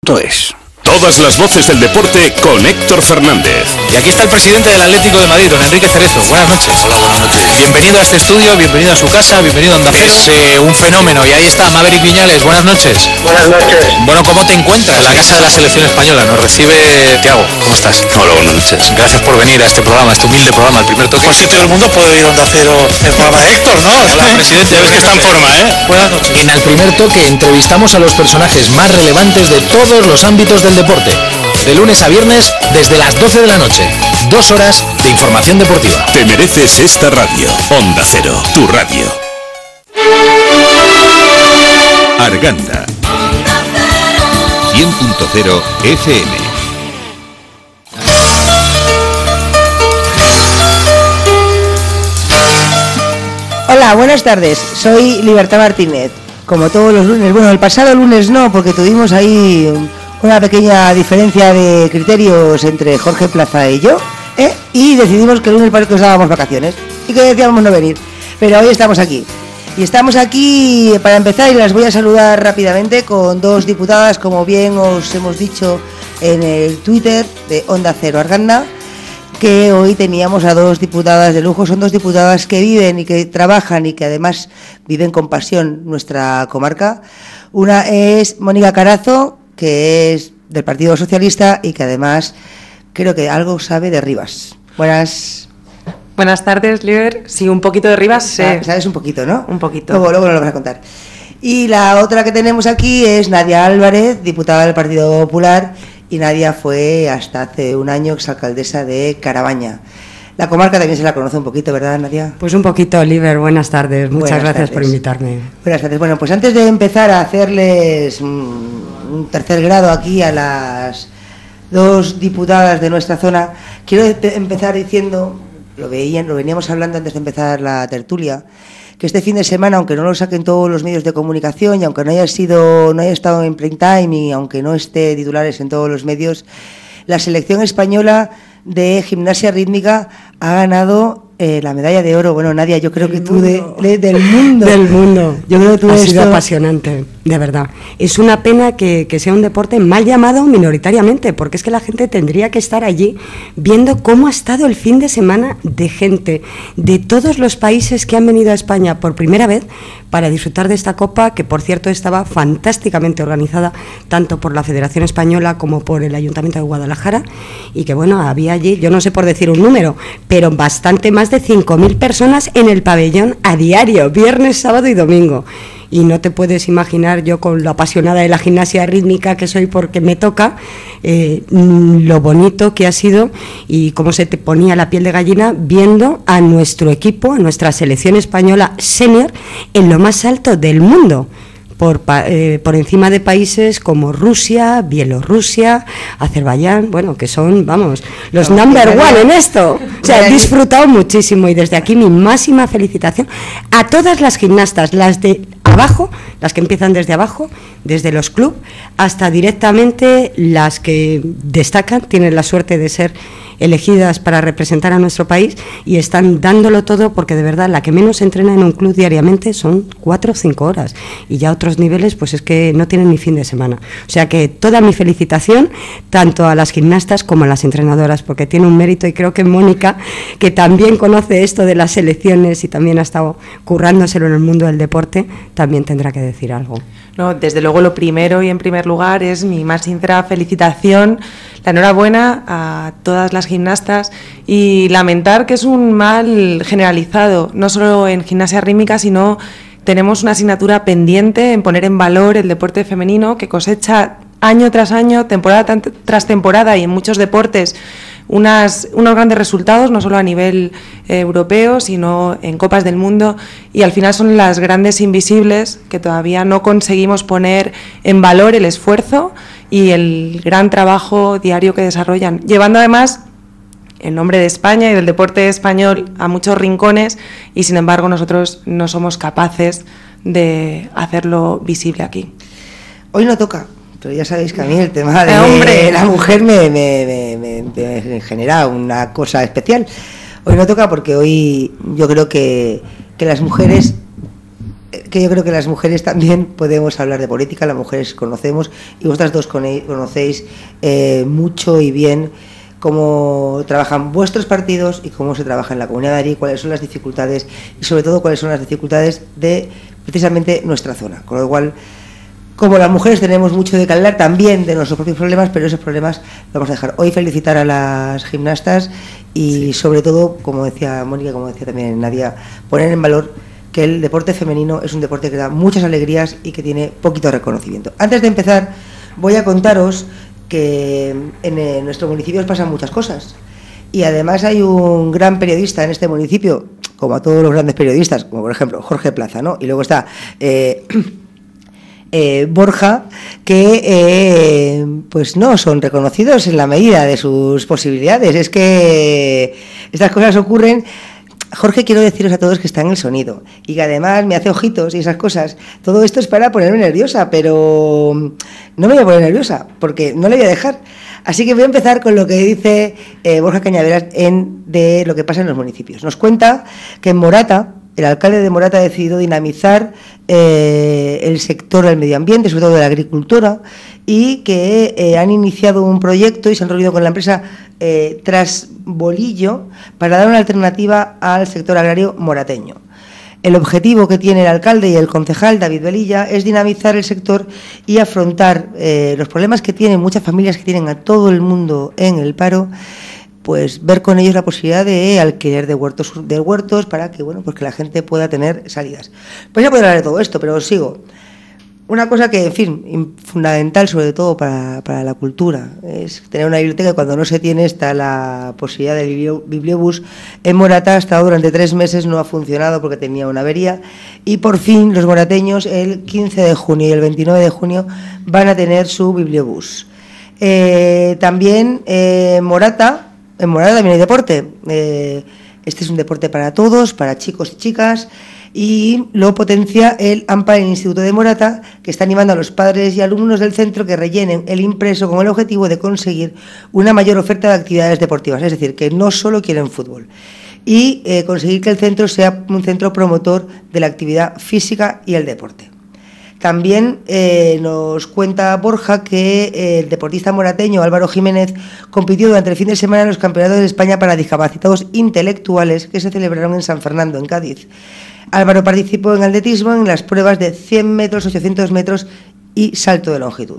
es. Todas las voces del deporte con Héctor Fernández. Y aquí está el presidente del Atlético de Madrid, don Enrique Cerezo. Buenas noches. Hola, buenas noches. Bienvenido a este estudio, bienvenido a su casa, bienvenido a Onda Cero. Es un fenómeno. Y ahí está Maverick Viñales. Buenas noches. Buenas noches. Bueno, ¿cómo te encuentras? La casa de la selección española nos recibe Thiago. ¿Cómo estás? Hola, buenas noches. Gracias por venir a este programa, a este humilde programa, el primer toque. Por si todo el mundo puede ir a Onda Cero el programa de Héctor, ¿no? Hola, presidente. Ya ves que está en forma, ¿eh? Buenas noches. En el primer toque entrevistamos a los personajes más relevantes de todos los ámbitos del deporte. De lunes a viernes desde las 12 de la noche. 2 horas de información deportiva. Te mereces esta radio. Onda Cero, tu radio. Arganda 100.0 FM. Hola, buenas tardes. Soy Libertad Martínez. Como todos los lunes. Bueno, el pasado lunes no, porque tuvimos ahí una pequeña diferencia de criterios entre Jorge Plaza y yo, y decidimos que el lunes parece que nos dábamos vacaciones y que decíamos no venir, pero hoy estamos aquí. Y estamos aquí para empezar, y las voy a saludar rápidamente con dos diputadas, como bien os hemos dicho en el Twitter de Onda Cero Arganda, que hoy teníamos a dos diputadas de lujo. Son dos diputadas que viven y que trabajan y que además viven con pasión nuestra comarca. Una es Mónica Carazo, que es del Partido Socialista y que además creo que algo sabe de Rivas. Buenas tardes, Liber. Sí, un poquito de Rivas, sé. Sabes un poquito, ¿no? Un poquito. Luego nos lo vas a contar. Y la otra que tenemos aquí es Nadia Álvarez, diputada del Partido Popular, y Nadia fue hasta hace un año exalcaldesa de Carabaña. La comarca también se la conoce un poquito, ¿verdad, Nadia? Pues un poquito, Liber. Buenas tardes. Muchas gracias por invitarme. Buenas tardes. Bueno, pues antes de empezar a hacerles un tercer grado aquí a las dos diputadas de nuestra zona, quiero empezar diciendo, lo veníamos hablando antes de empezar la tertulia, que este fin de semana, aunque no lo saquen todos los medios de comunicación y aunque no haya estado en prime time y aunque no esté titulares en todos los medios, la selección española de gimnasia rítmica ha ganado la medalla de oro. Bueno, Nadia, yo creo que tú del mundo. Del mundo. Yo creo que tú ha sido apasionante, de verdad. Es una pena que sea un deporte mal llamado minoritariamente, porque es que la gente tendría que estar allí viendo cómo ha estado el fin de semana de gente de todos los países que han venido a España por primera vez para disfrutar de esta copa, que por cierto estaba fantásticamente organizada tanto por la Federación Española como por el Ayuntamiento de Guadalajara, y que bueno, había allí, yo no sé por decir un número, pero bastante más de 5.000 personas en el pabellón a diario, viernes, sábado y domingo. Y no te puedes imaginar, yo con lo apasionada de la gimnasia rítmica que soy porque me toca, lo bonito que ha sido y cómo se te ponía la piel de gallina viendo a nuestro equipo, a nuestra selección española senior en lo más alto del mundo. Por encima de países como Rusia, Bielorrusia, Azerbaiyán, bueno, que son, vamos, los number one en esto. O sea, he disfrutado muchísimo y desde aquí mi máxima felicitación a todas las gimnastas, las de abajo, las que empiezan desde abajo, desde los clubes, hasta directamente las que destacan, tienen la suerte de ser elegidas para representar a nuestro país y están dándolo todo, porque de verdad la que menos entrena en un club diariamente son 4 o 5 horas y ya otros niveles pues es que no tienen ni fin de semana. O sea que toda mi felicitación tanto a las gimnastas como a las entrenadoras, porque tiene un mérito, y creo que Mónica, que también conoce esto de las selecciones y también ha estado currándoselo en el mundo del deporte, también tendrá que decir algo. No, desde luego lo primero y en primer lugar es mi más sincera felicitación, la enhorabuena a todas las gimnastas, y lamentar que es un mal generalizado, no solo en gimnasia rítmica, sino tenemos una asignatura pendiente en poner en valor el deporte femenino, que cosecha año tras año, temporada tras temporada, y en muchos deportes unos grandes resultados, no solo a nivel europeo, sino en Copas del Mundo, y al final son las grandes invisibles que todavía no conseguimos poner en valor el esfuerzo y el gran trabajo diario que desarrollan, llevando además el nombre de España y del deporte español a muchos rincones, y sin embargo nosotros no somos capaces de hacerlo visible aquí. Hoy no toca, pero ya sabéis que a mí el tema de la mujer me genera una cosa especial. Hoy no toca porque hoy yo creo que las mujeres que yo creo que las mujeres también podemos hablar de política, las mujeres conocemos, y vosotras dos conocéis mucho y bien cómo trabajan vuestros partidos y cómo se trabaja en la Comunidad de Madrid, cuáles son las dificultades y sobre todo cuáles son las dificultades de precisamente nuestra zona. Con lo cual, como las mujeres tenemos mucho de que hablar también de nuestros propios problemas, pero esos problemas los vamos a dejar. Hoy felicitar a las gimnastas y sobre todo, como decía Mónica, como decía también Nadia, poner en valor que el deporte femenino es un deporte que da muchas alegrías y que tiene poquito reconocimiento. Antes de empezar, voy a contaros que en nuestro municipio pasan muchas cosas y además hay un gran periodista en este municipio, como a todos los grandes periodistas, como por ejemplo Jorge Plaza, ¿no? Y luego está Borja, que pues no son reconocidos en la medida de sus posibilidades. Es que estas cosas ocurren. Jorge, quiero deciros a todos que está en el sonido y que además me hace ojitos y esas cosas. Todo esto es para ponerme nerviosa, pero no me voy a poner nerviosa porque no le voy a dejar. Así que voy a empezar con lo que dice Borja Cañaveras de lo que pasa en los municipios. Nos cuenta que en Morata, el alcalde de Morata ha decidido dinamizar el sector del medio ambiente, sobre todo de la agricultura, y que han iniciado un proyecto y se han reunido con la empresa Trasbolillo para dar una alternativa al sector agrario morateño. El objetivo que tiene el alcalde y el concejal David Velilla es dinamizar el sector y afrontar los problemas que tienen muchas familias que tienen a todo el mundo en el paro, pues ver con ellos la posibilidad de alquiler de huertos para que, bueno, pues que la gente pueda tener salidas. Pues ya puedo hablar de todo esto, pero os sigo. Una cosa que, en fin, fundamental sobre todo para la cultura, es tener una biblioteca. Cuando no se tiene está la posibilidad del bibliobús. En Morata ha estado durante 3 meses, no ha funcionado porque tenía una avería, y por fin los morateños el 15 de junio y el 29 de junio van a tener su bibliobús. También en Morata también hay deporte. Este es un deporte para todos, para chicos y chicas, y lo potencia el AMPA del Instituto de Morata, que está animando a los padres y alumnos del centro que rellenen el impreso con el objetivo de conseguir una mayor oferta de actividades deportivas, es decir, que no solo quieren fútbol, y conseguir que el centro sea un centro promotor de la actividad física y el deporte. También nos cuenta Borja que el deportista morateño Álvaro Jiménez compitió durante el fin de semana en los campeonatos de España para discapacitados intelectuales que se celebraron en San Fernando, en Cádiz. Álvaro participó en atletismo en las pruebas de 100 metros, 800 metros y salto de longitud.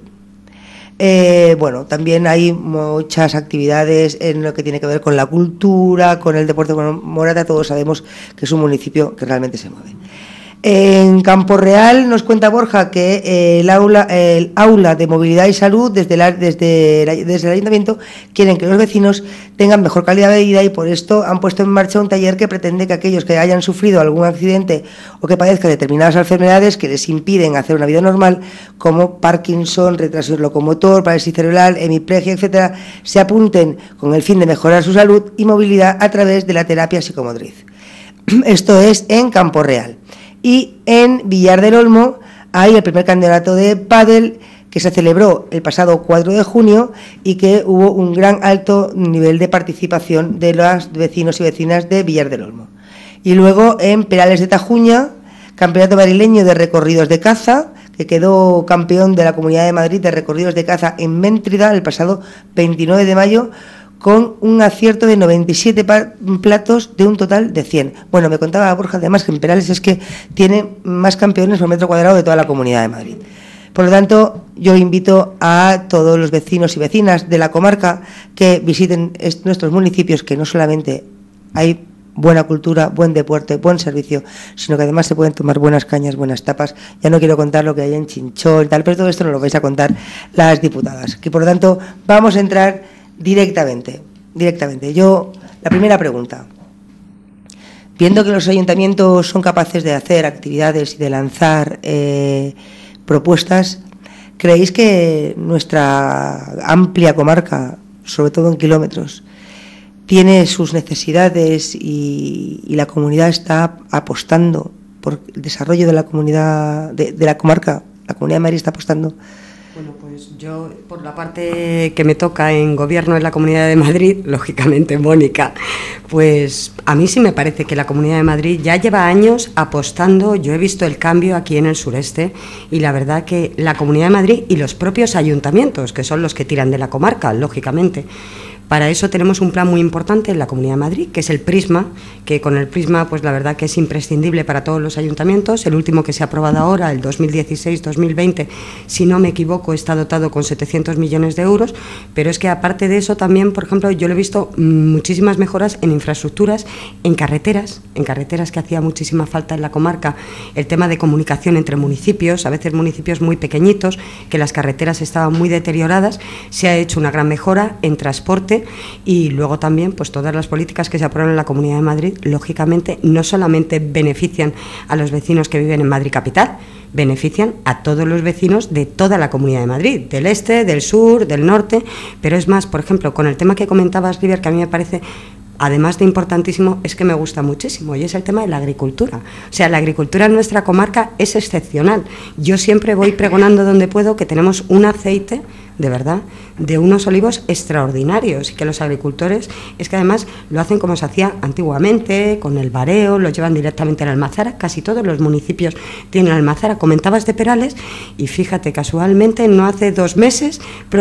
Bueno, también hay muchas actividades en lo que tiene que ver con la cultura, con el deporte. Con Morata todos sabemos que es un municipio que realmente se mueve. En Campo Real nos cuenta Borja que el aula de movilidad y salud desde el ayuntamiento quieren que los vecinos tengan mejor calidad de vida, y por esto han puesto en marcha un taller que pretende que aquellos que hayan sufrido algún accidente o que padezcan determinadas enfermedades que les impiden hacer una vida normal, como Parkinson, retraso locomotor, parálisis cerebral, hemiplegia, etcétera, se apunten con el fin de mejorar su salud y movilidad a través de la terapia psicomotriz. Esto es en Campo Real. Y en Villar del Olmo hay el primer campeonato de pádel que se celebró el pasado 4 de junio y que hubo un gran alto nivel de participación de los vecinos y vecinas de Villar del Olmo. Y luego en Perales de Tajuña, campeonato madrileño de recorridos de caza, que quedó campeón de la Comunidad de Madrid de recorridos de caza en Méntrida el pasado 29 de mayo, con un acierto de 97 platos de un total de 100. Bueno, me contaba Borja además que en Perales es que tiene más campeones por metro cuadrado de toda la Comunidad de Madrid. Por lo tanto, yo invito a todos los vecinos y vecinas de la comarca que visiten nuestros municipios, que no solamente hay buena cultura, buen deporte, buen servicio, sino que además se pueden tomar buenas cañas, buenas tapas. Ya no quiero contar lo que hay en Chinchón y tal, pero todo esto nos lo vais a contar las diputadas. Que por lo tanto, vamos a entrar directamente. Yo, la primera pregunta. Viendo que los ayuntamientos son capaces de hacer actividades y de lanzar propuestas, ¿creéis que nuestra amplia comarca, sobre todo en kilómetros, tiene sus necesidades y la comunidad está apostando por el desarrollo de la comunidad, de la comarca? La Comunidad de Madrid está apostando Bueno, pues yo, por la parte que me toca en gobierno en la Comunidad de Madrid, lógicamente, Mónica, pues a mí sí me parece que la Comunidad de Madrid ya lleva años apostando. Yo he visto el cambio aquí en el sureste y la verdad que la Comunidad de Madrid y los propios ayuntamientos, que son los que tiran de la comarca, lógicamente. Para eso tenemos un plan muy importante en la Comunidad de Madrid, que es el Prisma, que con el Prisma, pues la verdad que es imprescindible para todos los ayuntamientos. El último que se ha aprobado ahora, el 2016-2020, si no me equivoco, está dotado con 700 millones de euros, pero es que aparte de eso también, por ejemplo, yo lo he visto muchísimas mejoras en infraestructuras, en carreteras que hacía muchísima falta en la comarca, el tema de comunicación entre municipios, a veces municipios muy pequeñitos, que las carreteras estaban muy deterioradas, se ha hecho una gran mejora en transporte. Y luego también pues todas las políticas que se aprueban en la Comunidad de Madrid, lógicamente no solamente benefician a los vecinos que viven en Madrid capital, benefician a todos los vecinos de toda la Comunidad de Madrid, del este, del sur, del norte, pero es más, por ejemplo, con el tema que comentabas, River, que a mí me parece, además de importantísimo, es que me gusta muchísimo, y es el tema de la agricultura. O sea, la agricultura en nuestra comarca es excepcional. Yo siempre voy pregonando donde puedo que tenemos un aceite, de verdad, de unos olivos extraordinarios, y que los agricultores, es que además lo hacen como se hacía antiguamente, con el bareo, lo llevan directamente a la almazara. Casi todos los municipios tienen almazara. Comentabas de Perales, y fíjate, casualmente, no hace 2 meses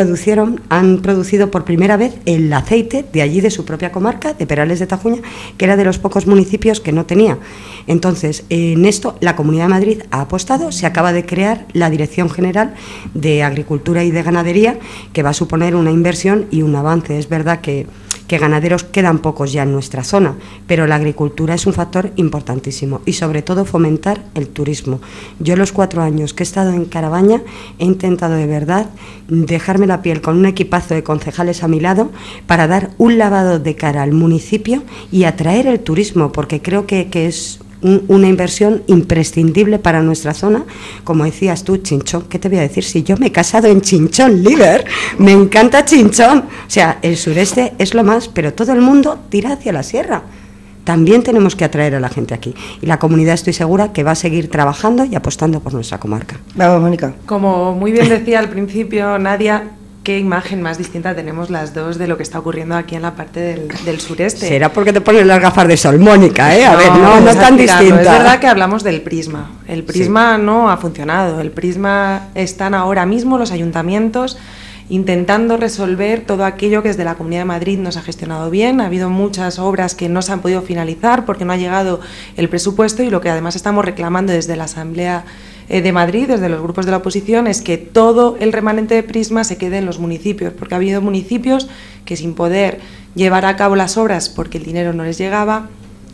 han producido por primera vez el aceite de allí, de su propia comarca, de Perales de Tajuña, que era de los pocos municipios que no tenía. Entonces, en esto la Comunidad de Madrid ha apostado. Se acaba de crear la Dirección General de Agricultura y de Ganadería, que va a suponer una inversión y un avance. Es verdad que ganaderos quedan pocos ya en nuestra zona, pero la agricultura es un factor importantísimo, y sobre todo fomentar el turismo. Yo los 4 años que he estado en Carabaña he intentado de verdad dejarme la piel con un equipazo de concejales a mi lado para dar un lavado de cara al municipio y atraer el turismo, porque creo que es una inversión imprescindible para nuestra zona. Como decías tú, Chinchón, ¿qué te voy a decir? Si yo me he casado en Chinchón, Liber, me encanta Chinchón. O sea, el sureste es lo más, pero todo el mundo tira hacia la sierra. También tenemos que atraer a la gente aquí. Y la comunidad, estoy segura, que va a seguir trabajando y apostando por nuestra comarca. Vamos, Mónica. Como muy bien decía al principio Nadia, qué imagen más distinta tenemos las dos de lo que está ocurriendo aquí en la parte del sureste. Será porque te pones las gafas de sol, Mónica, ¿eh? A ver, no tan distinta. Es verdad que hablamos del Prisma. El Prisma no ha funcionado. El Prisma están ahora mismo los ayuntamientos intentando resolver todo aquello que desde la Comunidad de Madrid no se ha gestionado bien. Ha habido muchas obras que no se han podido finalizar porque no ha llegado el presupuesto, y lo que además estamos reclamando desde la Asamblea de Madrid, desde los grupos de la oposición, es que todo el remanente de Prisma se quede en los municipios, porque ha habido municipios que, sin poder llevar a cabo las obras porque el dinero no les llegaba,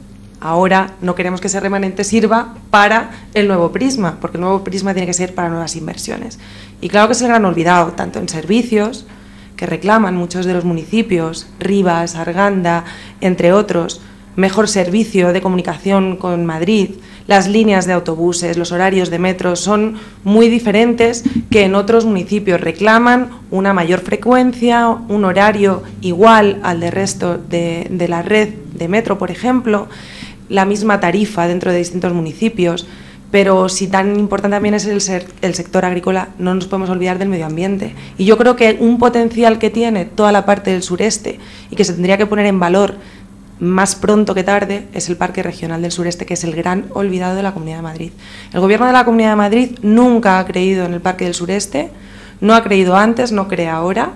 ahora no queremos que ese remanente sirva para el nuevo Prisma, porque el nuevo Prisma tiene que ser para nuevas inversiones. Y claro que es el gran olvidado, tanto en servicios, que reclaman muchos de los municipios, Rivas, Arganda, entre otros, mejor servicio de comunicación con Madrid. Las líneas de autobuses, los horarios de metro son muy diferentes que en otros municipios. Reclaman una mayor frecuencia, un horario igual al del resto de la red de metro, por ejemplo, la misma tarifa dentro de distintos municipios. Pero si tan importante también es el sector agrícola, no nos podemos olvidar del medio ambiente. Y yo creo que un potencial que tiene toda la parte del sureste y que se tendría que poner en valor más pronto que tarde es el Parque Regional del Sureste, que es el gran olvidado de la Comunidad de Madrid. El Gobierno de la Comunidad de Madrid nunca ha creído en el Parque del Sureste, no ha creído antes, no cree ahora.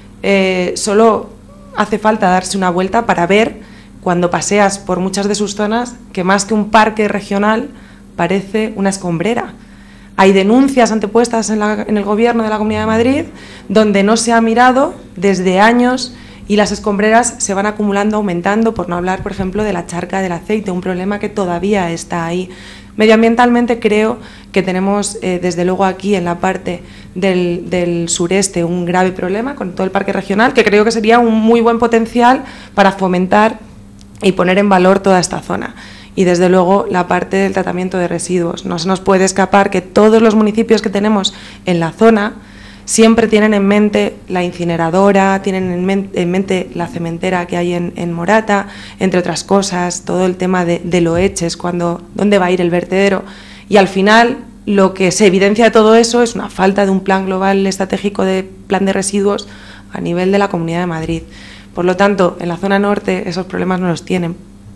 Solo hace falta darse una vuelta para ver, cuando paseas por muchas de sus zonas, que más que un parque regional parece una escombrera. Hay denuncias antepuestas en el Gobierno de la Comunidad de Madrid donde no se ha mirado desde años, y las escombreras se van acumulando, aumentando, por no hablar, por ejemplo, de la charca del aceite, un problema que todavía está ahí. Medioambientalmente creo que tenemos, desde luego aquí en la parte del sureste, un grave problema con todo el parque regional, que creo que sería un muy buen potencial para fomentar y poner en valor toda esta zona. Y desde luego la parte del tratamiento de residuos. No se nos puede escapar que todos los municipios que tenemos en la zona siempre tienen en mente la incineradora, tienen en mente la cementera que hay en Morata, entre otras cosas, todo el tema de Loeches, dónde va a ir el vertedero. Y al final lo que se evidencia de todo eso es una falta de un plan global estratégico de plan de residuos a nivel de la Comunidad de Madrid. Por lo tanto, en la zona norte esos problemas no los tienen.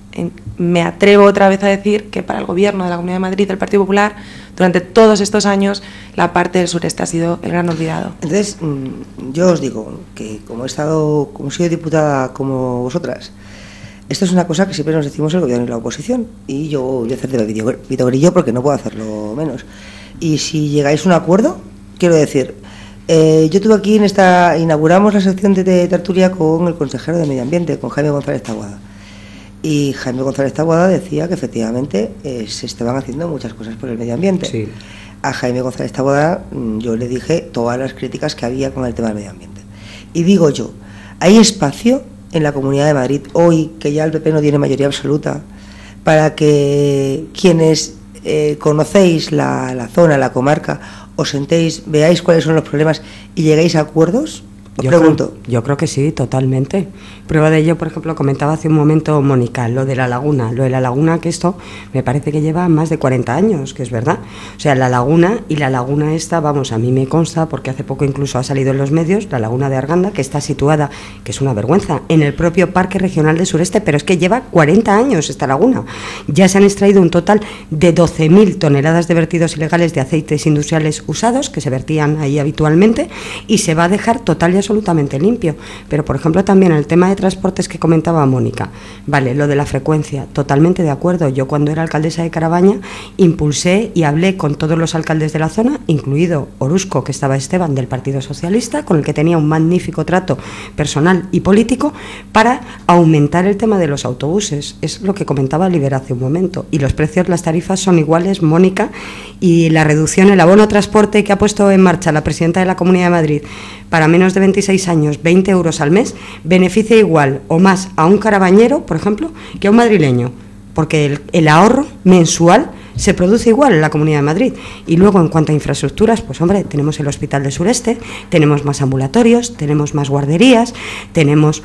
Me atrevo otra vez a decir que para el Gobierno de la Comunidad de Madrid del Partido Popular, durante todos estos años, la parte del sureste ha sido el gran olvidado. Entonces, yo os digo que como he sido diputada como vosotras, esto es una cosa que siempre nos decimos el Gobierno y la oposición, y yo voy a hacer de vitogrillo porque no puedo hacerlo menos. Y si llegáis a un acuerdo, quiero decir, yo tuve aquí inauguramos la sección de tertulia con el consejero de Medio Ambiente, con Jaime González Taboada. Y Jaime González Taboada decía que efectivamente se estaban haciendo muchas cosas por el medio ambiente. Sí. A Jaime González Taboada yo le dije todas las críticas que había con el tema del medio ambiente. Y digo yo, ¿hay espacio en la Comunidad de Madrid hoy, que ya el PP no tiene mayoría absoluta, para que quienes conocéis la zona, la comarca, os sentéis, veáis cuáles son los problemas y lleguéis a acuerdos? Yo creo que sí, totalmente. Prueba de ello, por ejemplo, comentaba hace un momento Mónica, lo de la laguna. Lo de la laguna, que esto me parece que lleva más de 40 años, que es verdad. O sea, la laguna esta, vamos, a mí me consta, porque hace poco incluso ha salido en los medios, la laguna de Arganda, que está situada, que es una vergüenza, en el propio Parque Regional de Sureste, pero es que lleva 40 años esta laguna. Ya se han extraído un total de 12.000 toneladas de vertidos ilegales de aceites industriales usados, que se vertían ahí habitualmente, y se va a dejar total y absolutamente limpio. Pero, por ejemplo, también el tema de transportes que comentaba Mónica, vale, lo de la frecuencia, totalmente de acuerdo. Yo, cuando era alcaldesa de Carabaña, impulsé y hablé con todos los alcaldes de la zona, incluido Orusco, que estaba Esteban, del Partido Socialista, con el que tenía un magnífico trato personal y político, para aumentar el tema de los autobuses. Es lo que comentaba Liber hace un momento. Y los precios, las tarifas son iguales, Mónica, y la reducción, el abono transporte que ha puesto en marcha la presidenta de la Comunidad de Madrid para menos de 26 años, 20 euros al mes, beneficia igual o más a un carabañero, por ejemplo, que a un madrileño, porque el ahorro mensual se produce igual en la Comunidad de Madrid. Y luego, en cuanto a infraestructuras, pues hombre, tenemos el Hospital del Sureste, tenemos más ambulatorios, tenemos más guarderías, tenemos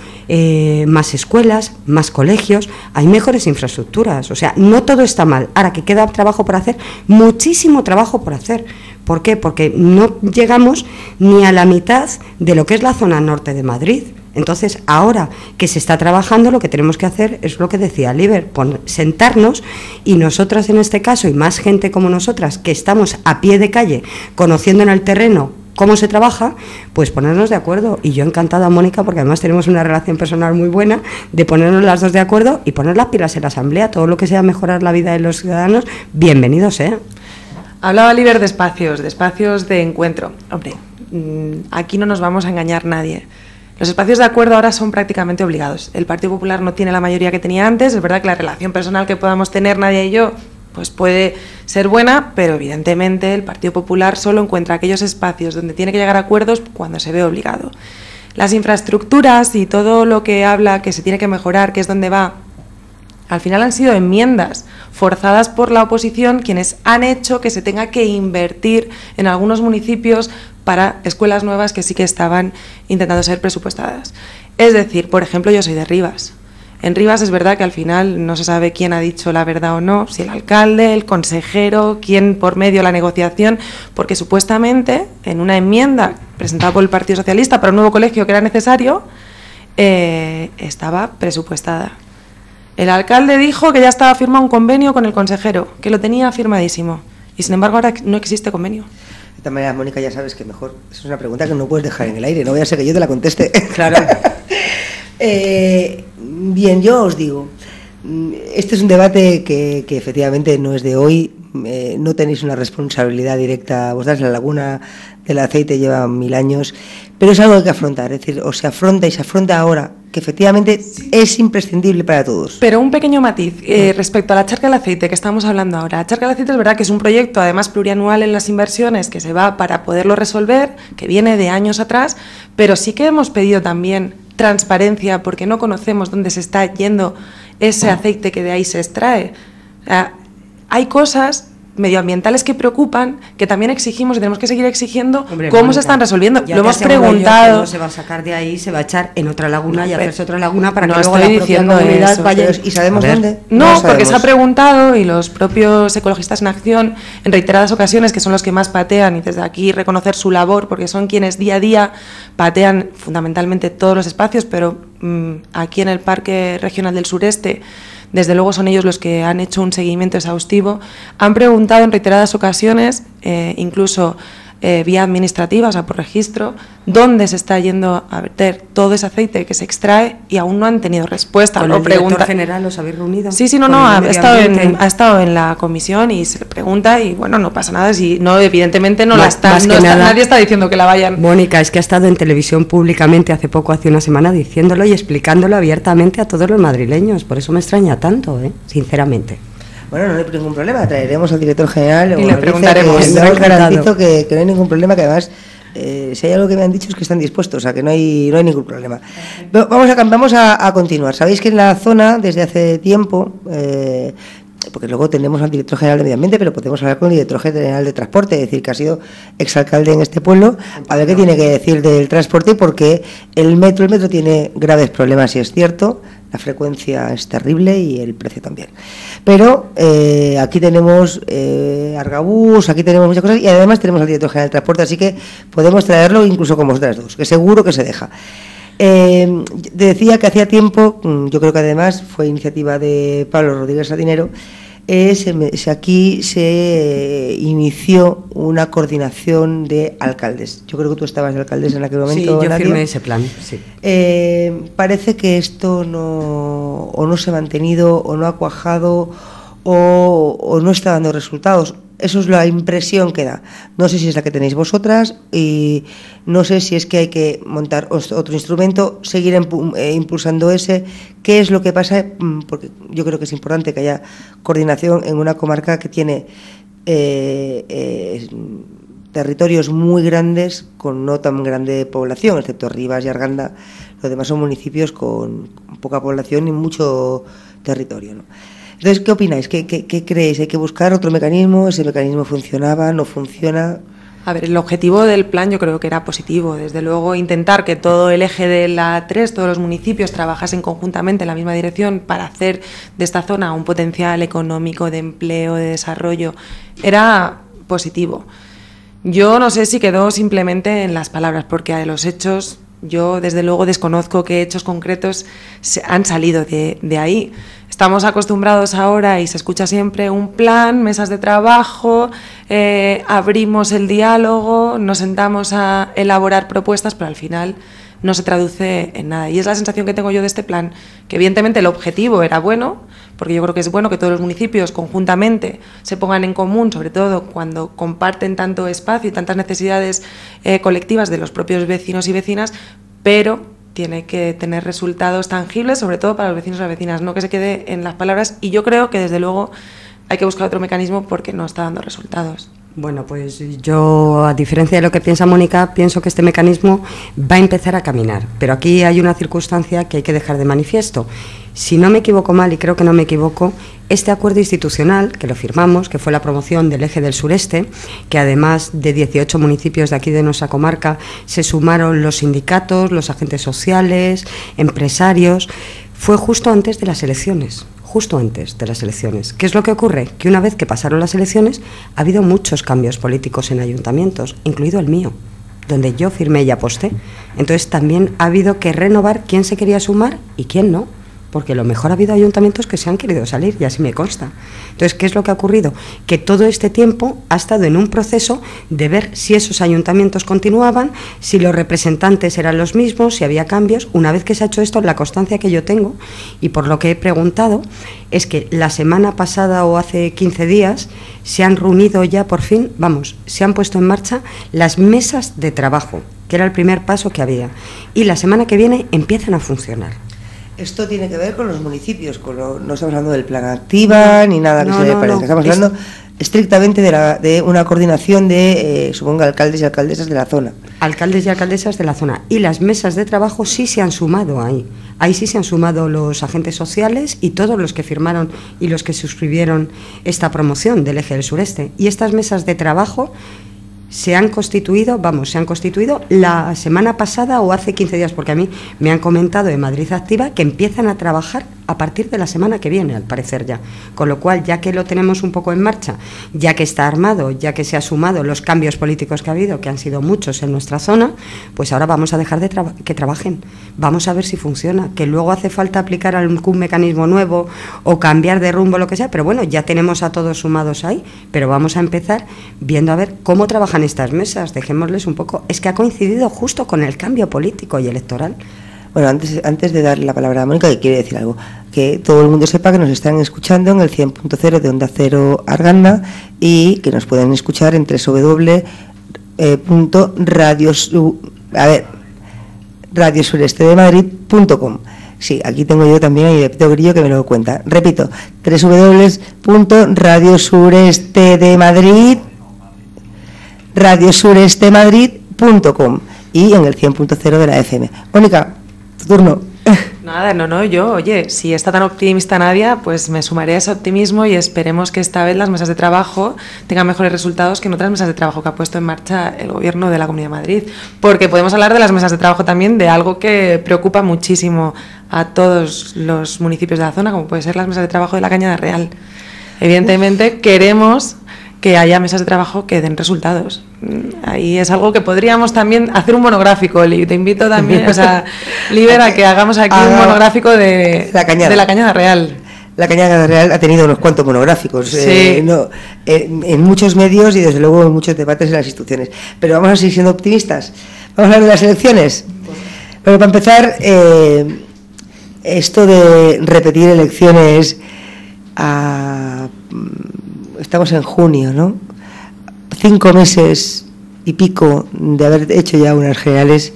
más escuelas, más colegios, hay mejores infraestructuras. O sea, no todo está mal. Ahora, que queda trabajo por hacer, muchísimo trabajo por hacer. ¿Por qué? Porque no llegamos ni a la mitad de lo que es la zona norte de Madrid. Entonces, ahora que se está trabajando, lo que tenemos que hacer es lo que decía Liber, sentarnos, y nosotras en este caso, y más gente como nosotras, que estamos a pie de calle, conociendo en el terreno cómo se trabaja, pues ponernos de acuerdo. Y yo encantada, Mónica, porque además tenemos una relación personal muy buena, de ponernos las dos de acuerdo y poner las pilas en la Asamblea. Todo lo que sea mejorar la vida de los ciudadanos, bienvenido sea. Hablaba Liber de espacios de encuentro. Hombre, aquí no nos vamos a engañar nadie. Los espacios de acuerdo ahora son prácticamente obligados. El Partido Popular no tiene la mayoría que tenía antes. Es verdad que la relación personal que podamos tener Nadia y yo pues puede ser buena, pero evidentemente el Partido Popular solo encuentra aquellos espacios donde tiene que llegar a acuerdos cuando se ve obligado. Las infraestructuras y todo lo que habla que se tiene que mejorar, que es donde va, al final han sido enmiendas forzadas por la oposición quienes han hecho que se tenga que invertir en algunos municipios para escuelas nuevas que sí que estaban intentando ser presupuestadas. Es decir, por ejemplo, yo soy de Rivas. En Rivas es verdad que al final no se sabe quién ha dicho la verdad o no, si el alcalde, el consejero, quién por medio de la negociación, porque supuestamente en una enmienda presentada por el Partido Socialista para un nuevo colegio que era necesario, estaba presupuestada. El alcalde dijo que ya estaba firmado un convenio con el consejero, que lo tenía firmadísimo, y sin embargo ahora no existe convenio. De todas maneras, Mónica, ya sabes que mejor, es una pregunta que no puedes dejar en el aire, no voy a ser que yo te la conteste. Claro. Bien, yo os digo, este es un debate que efectivamente no es de hoy, no tenéis una responsabilidad directa, vosotras la laguna del aceite lleva 1000 años, pero es algo que hay que afrontar, es decir, o se afronta y se afronta ahora, que efectivamente es imprescindible para todos. Pero un pequeño matiz respecto a la charca del aceite que estamos hablando ahora. La charca del aceite es verdad que es un proyecto además plurianual en las inversiones que se va para poderlo resolver, que viene de años atrás, pero sí que hemos pedido también transparencia porque no conocemos dónde se está yendo ese aceite que de ahí se extrae. O sea, hay cosas medioambientales que preocupan, que también exigimos y tenemos que seguir exigiendo. Hombre, cómo Mónica, se están resolviendo. ya Lo te hemos aseguro yo preguntado. que no se va a sacar de ahí, se va a echar en otra laguna y hacerse otra laguna para no que luego estoy la propia diciendo comunidad eso, vaya. ¿Y sabemos A ver. dónde? No, lo porque se ha sabemos. preguntado y los propios ecologistas en acción en reiteradas ocasiones, que son los que más patean, y desde aquí reconocer su labor, porque son quienes día a día patean fundamentalmente todos los espacios, pero aquí en el Parque Regional del Sureste, desde luego son ellos los que han hecho un seguimiento exhaustivo, han preguntado en reiteradas ocasiones, incluso vía administrativa, o sea, por registro, dónde se está yendo a verter todo ese aceite que se extrae y aún no han tenido respuesta. ¿Con Lo el director pregunta general os habéis reunido? Sí, ¿Con no, el ha medio estado, ambiente? en la comisión y se le pregunta y bueno, no pasa nada. Si no, evidentemente no la Más están, que no está, nada, nadie está diciendo que la vayan. Mónica, es que ha estado en televisión públicamente hace poco, hace una semana, diciéndolo y explicándolo abiertamente a todos los madrileños. Por eso me extraña tanto, sinceramente. Bueno, no hay ningún problema, traeremos al director general Y o le al vice, preguntaremos. que yo os Encantado. garantizo que no hay ningún problema, que además si hay algo que me han dicho es que están dispuestos, o sea que no hay ningún problema. Pero vamos a continuar. Sabéis que en la zona desde hace tiempo, porque luego tenemos al director general de Medio Ambiente, pero podemos hablar con el director general de Transporte, es decir, que ha sido exalcalde en este pueblo, a ver qué tiene que decir del transporte, porque el metro tiene graves problemas, y es cierto, la frecuencia es terrible y el precio también. Pero aquí tenemos Argabús, aquí tenemos muchas cosas, y además tenemos al director general de Transporte, así que podemos traerlo incluso con vosotras dos, que seguro que se deja. Decía que hacía tiempo, yo creo que además fue iniciativa de Pablo Rodríguez Sardinero, aquí se inició una coordinación de alcaldes. Yo creo que tú estabas de alcaldesa en aquel momento. Sí, yo Nadia. firmé ese plan, sí. Parece que esto no se ha mantenido, o no ha cuajado, o no está dando resultados. Eso es la impresión que da. No sé si es la que tenéis vosotras y no sé si es que hay que montar otro instrumento, seguir impulsando ese. ¿Qué es lo que pasa? Porque yo creo que es importante que haya coordinación en una comarca que tiene territorios muy grandes con no tan grande población, excepto Rivas y Arganda. Los demás son municipios con poca población y mucho territorio, ¿no? Entonces, ¿qué opináis? ¿Qué creéis? ¿Hay que buscar otro mecanismo? ¿Ese mecanismo funcionaba? ¿No funciona? A ver, el objetivo del plan yo creo que era positivo. Desde luego, intentar que todo el eje de la 3, todos los municipios, trabajasen conjuntamente en la misma dirección para hacer de esta zona un potencial económico, de empleo, de desarrollo, era positivo. Yo no sé si quedó simplemente en las palabras, porque de los hechos yo desde luego desconozco qué hechos concretos han salido de ahí. Estamos acostumbrados ahora y se escucha siempre un plan, mesas de trabajo, abrimos el diálogo, nos sentamos a elaborar propuestas, pero al final no se traduce en nada. Y es la sensación que tengo yo de este plan, que evidentemente el objetivo era bueno, porque yo creo que es bueno que todos los municipios conjuntamente se pongan en común, sobre todo cuando comparten tanto espacio y tantas necesidades colectivas de los propios vecinos y vecinas, pero tiene que tener resultados tangibles, sobre todo para los vecinos y las vecinas, no que se quede en las palabras. Y yo creo que desde luego hay que buscar otro mecanismo porque no está dando resultados. Bueno, pues yo, a diferencia de lo que piensa Mónica, pienso que este mecanismo va a empezar a caminar. Pero aquí hay una circunstancia que hay que dejar de manifiesto. Si no me equivoco mal, y creo que no me equivoco, este acuerdo institucional, que lo firmamos, que fue la promoción del eje del sureste, que además de 18 municipios de aquí de nuestra comarca, se sumaron los sindicatos, los agentes sociales, empresarios, fue justo antes de las elecciones. Justo antes de las elecciones. ¿Qué es lo que ocurre? Que una vez que pasaron las elecciones ha habido muchos cambios políticos en ayuntamientos, incluido el mío, donde yo firmé y aposté. Entonces también ha habido que renovar quién se quería sumar y quién no, porque a lo mejor ha habido ayuntamientos que se han querido salir, y así me consta. Entonces, ¿qué es lo que ha ocurrido? Que todo este tiempo ha estado en un proceso de ver si esos ayuntamientos continuaban, si los representantes eran los mismos, si había cambios. Una vez que se ha hecho esto, la constancia que yo tengo, y por lo que he preguntado, es que la semana pasada o hace 15 días se han reunido ya por fin, se han puesto en marcha las mesas de trabajo, que era el primer paso que había, y la semana que viene empiezan a funcionar. Esto tiene que ver con los municipios, no estamos hablando del plan Activa ni nada que se le parezca. Estamos hablando estrictamente de una coordinación de, supongo, alcaldes y alcaldesas de la zona. Alcaldes y alcaldesas de la zona. Y las mesas de trabajo sí se han sumado ahí. Ahí sí se han sumado los agentes sociales y todos los que firmaron y los que suscribieron esta promoción del Eje del Sureste. Y estas mesas de trabajo se han constituido la semana pasada o hace 15 días, porque a mí me han comentado de Madrid Activa que empiezan a trabajar a partir de la semana que viene, al parecer ya. Con lo cual, ya que lo tenemos un poco en marcha, ya que está armado, ya que se ha sumado los cambios políticos que ha habido, que han sido muchos en nuestra zona, pues ahora vamos a dejar de que trabajen. Vamos a ver si funciona, que luego hace falta aplicar algún mecanismo nuevo o cambiar de rumbo, lo que sea, pero bueno, ya tenemos a todos sumados ahí, pero vamos a empezar viendo a ver cómo trabajan estas mesas, dejémosles un poco. Es que ha coincidido justo con el cambio político y electoral. Bueno, antes de darle la palabra a Mónica, que quiere decir algo, que todo el mundo sepa que nos están escuchando en el 100.0 de Onda Cero Arganda y que nos pueden escuchar en radiosurestedemadrid.com. Sí, aquí tengo yo también a Pepito Grillo que me lo cuenta. Repito, radiosurestemadrid.com y en el 100.0 de la FM. Mónica, tu turno. Nada, yo, oye, si está tan optimista Nadia, pues me sumaré a ese optimismo y esperemos que esta vez las mesas de trabajo tengan mejores resultados que en otras mesas de trabajo que ha puesto en marcha el Gobierno de la Comunidad de Madrid. Porque podemos hablar de las mesas de trabajo también de algo que preocupa muchísimo a todos los municipios de la zona, como puede ser las mesas de trabajo de la Cañada Real. Evidentemente queremos que haya mesas de trabajo que den resultados. Ahí es algo que podríamos también hacer un monográfico. Te invito también, Liber, a que hagamos aquí un monográfico de la Cañada Real. La Cañada Real ha tenido unos cuantos monográficos, sí. En muchos medios y desde luego en muchos debates en las instituciones. Pero vamos a seguir siendo optimistas. Vamos a hablar de las elecciones. Bueno, para empezar, esto de repetir elecciones estamos en junio, ¿no? 5 meses y pico de haber hecho ya unas generales,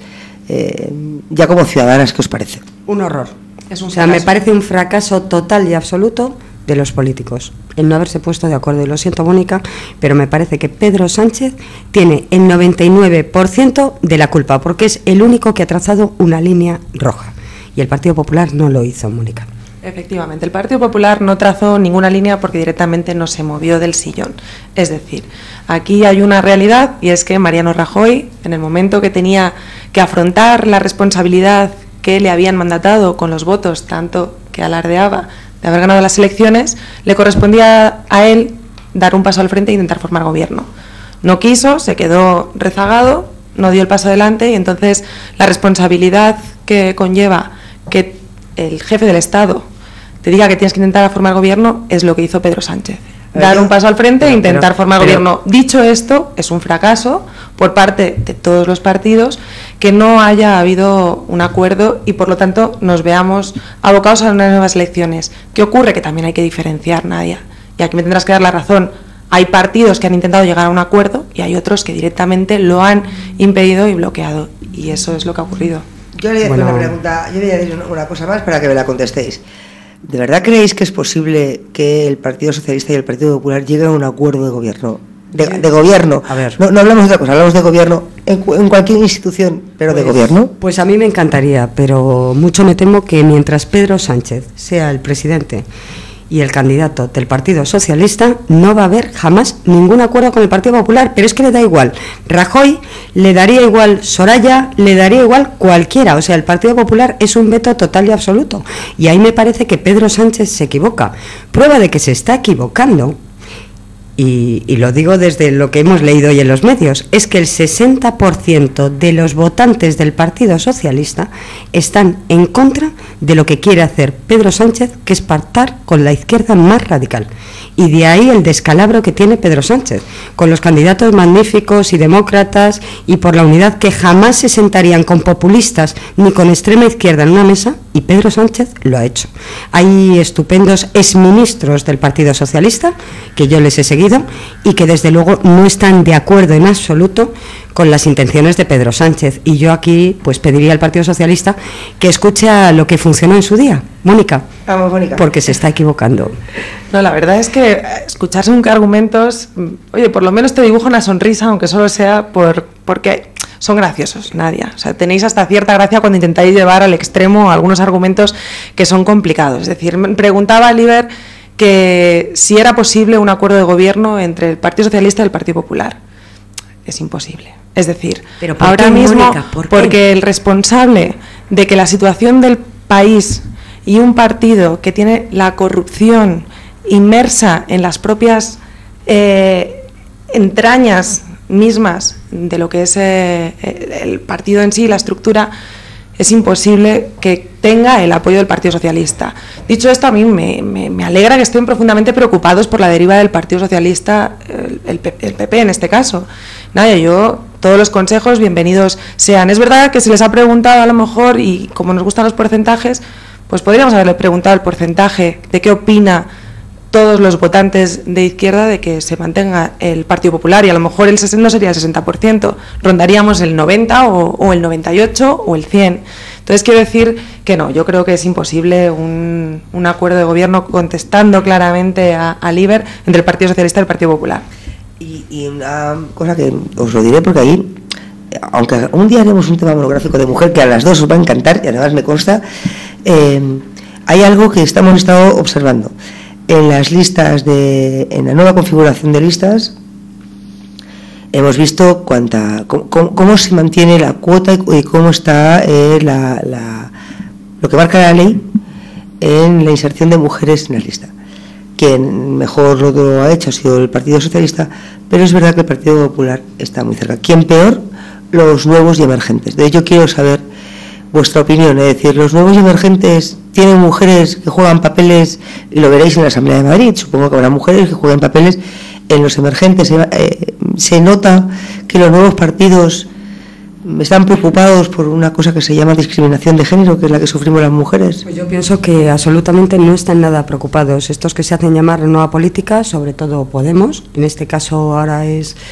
ya como ciudadanas, ¿qué os parece? Un horror. Me parece un fracaso total y absoluto de los políticos, el no haberse puesto de acuerdo. Y lo siento, Mónica, pero me parece que Pedro Sánchez tiene el 99% de la culpa, porque es el único que ha trazado una línea roja. Y el Partido Popular no lo hizo, Mónica. Efectivamente, el Partido Popular no trazó ninguna línea porque directamente no se movió del sillón. Es decir, aquí hay una realidad y es que Mariano Rajoy, en el momento que tenía que afrontar la responsabilidad que le habían mandatado con los votos, tanto que alardeaba de haber ganado las elecciones, le correspondía a él dar un paso al frente e intentar formar gobierno. No quiso, se quedó rezagado, no dio el paso adelante y entonces la responsabilidad que conlleva que el jefe del Estado te diga que tienes que intentar formar gobierno es lo que hizo Pedro Sánchez. Dar un paso al frente e intentar formar gobierno. Dicho esto, es un fracaso por parte de todos los partidos que no haya habido un acuerdo y por lo tanto nos veamos abocados a unas nuevas elecciones. ¿Qué ocurre? Que también hay que diferenciar, Nadia, y aquí me tendrás que dar la razón. Hay partidos que han intentado llegar a un acuerdo y hay otros que directamente lo han impedido y bloqueado, y eso es lo que ha ocurrido. Yo le voy a decir una cosa más para que me la contestéis. ¿De verdad creéis que es posible que el Partido Socialista y el Partido Popular lleguen a un acuerdo de gobierno? De gobierno. A ver. No hablamos de otra cosa, hablamos de gobierno en cualquier institución, pero de gobierno. Pues a mí me encantaría, pero mucho me temo que mientras Pedro Sánchez sea el presidente y el candidato del Partido Socialista, no va a haber jamás ningún acuerdo con el Partido Popular, pero es que le da igual Rajoy, le daría igual Soraya, le daría igual cualquiera. O sea, el Partido Popular es un veto total y absoluto, y ahí me parece que Pedro Sánchez se equivoca. Prueba de que se está equivocando, y lo digo desde lo que hemos leído hoy en los medios, es que el 60% de los votantes del Partido Socialista están en contra de lo que quiere hacer Pedro Sánchez, que es pactar con la izquierda más radical. Y de ahí el descalabro que tiene Pedro Sánchez, con los candidatos magníficos y demócratas, y por la unidad, que jamás se sentarían con populistas ni con extrema izquierda en una mesa, y Pedro Sánchez lo ha hecho. Hay estupendos exministros del Partido Socialista, que yo les he seguido, y que desde luego no están de acuerdo en absoluto con las intenciones de Pedro Sánchez. Y yo aquí pues pediría al Partido Socialista que escuche a lo que funcionó en su día. Mónica. Vamos, Mónica. Porque se está equivocando. No, la verdad es que escuchar según qué argumentos, oye, por lo menos te dibujo una sonrisa, aunque solo sea porque son graciosos, Nadia. O sea, tenéis hasta cierta gracia cuando intentáis llevar al extremo algunos argumentos que son complicados. Es decir, me preguntaba Liber que si era posible un acuerdo de gobierno entre el Partido Socialista y el Partido Popular. Es imposible. Es decir, ¿pero por ahora qué, mismo, Mónica? ¿Por qué? Porque el responsable de que la situación del país y un partido que tiene la corrupción inmersa en las propias entrañas mismas de lo que es el partido en sí, la estructura, es imposible que tenga el apoyo del Partido Socialista. Dicho esto, a mí me alegra que estén profundamente preocupados por la deriva del Partido Socialista, el PP en este caso. Nada, yo, todos los consejos bienvenidos sean. Es verdad que se les ha preguntado a lo mejor, y como nos gustan los porcentajes, pues podríamos haberle preguntado el porcentaje de qué opina todos los votantes de izquierda de que se mantenga el Partido Popular, y a lo mejor el 60 no sería el 60%, rondaríamos el 90 o el 98 o el 100. Entonces quiero decir que no, yo creo que es imposible un acuerdo de gobierno, contestando claramente a Liber, entre el Partido Socialista y el Partido Popular. Y una cosa que os lo diré porque ahí, aunque un día haremos un tema monográfico de mujer que a las dos os va a encantar, y además me consta, hay algo que hemos estado observando. En las listas, en la nueva configuración de listas, hemos visto cómo se mantiene la cuota y cómo está lo que marca la ley en la inserción de mujeres en la lista. Quien mejor lo ha hecho ha sido el Partido Socialista, pero es verdad que el Partido Popular está muy cerca. Quien peor, los nuevos y emergentes. De hecho, quiero saber vuestra opinión, es decir, los nuevos y emergentes tienen mujeres que juegan papeles, y lo veréis en la Asamblea de Madrid, supongo que habrá mujeres que juegan papeles en los emergentes. Se nota que los nuevos partidos están preocupados por una cosa que se llama discriminación de género, que es la que sufrimos las mujeres. Pues yo pienso que absolutamente no están nada preocupados. Estos que se hacen llamar nueva política, sobre todo Podemos, en este caso ahora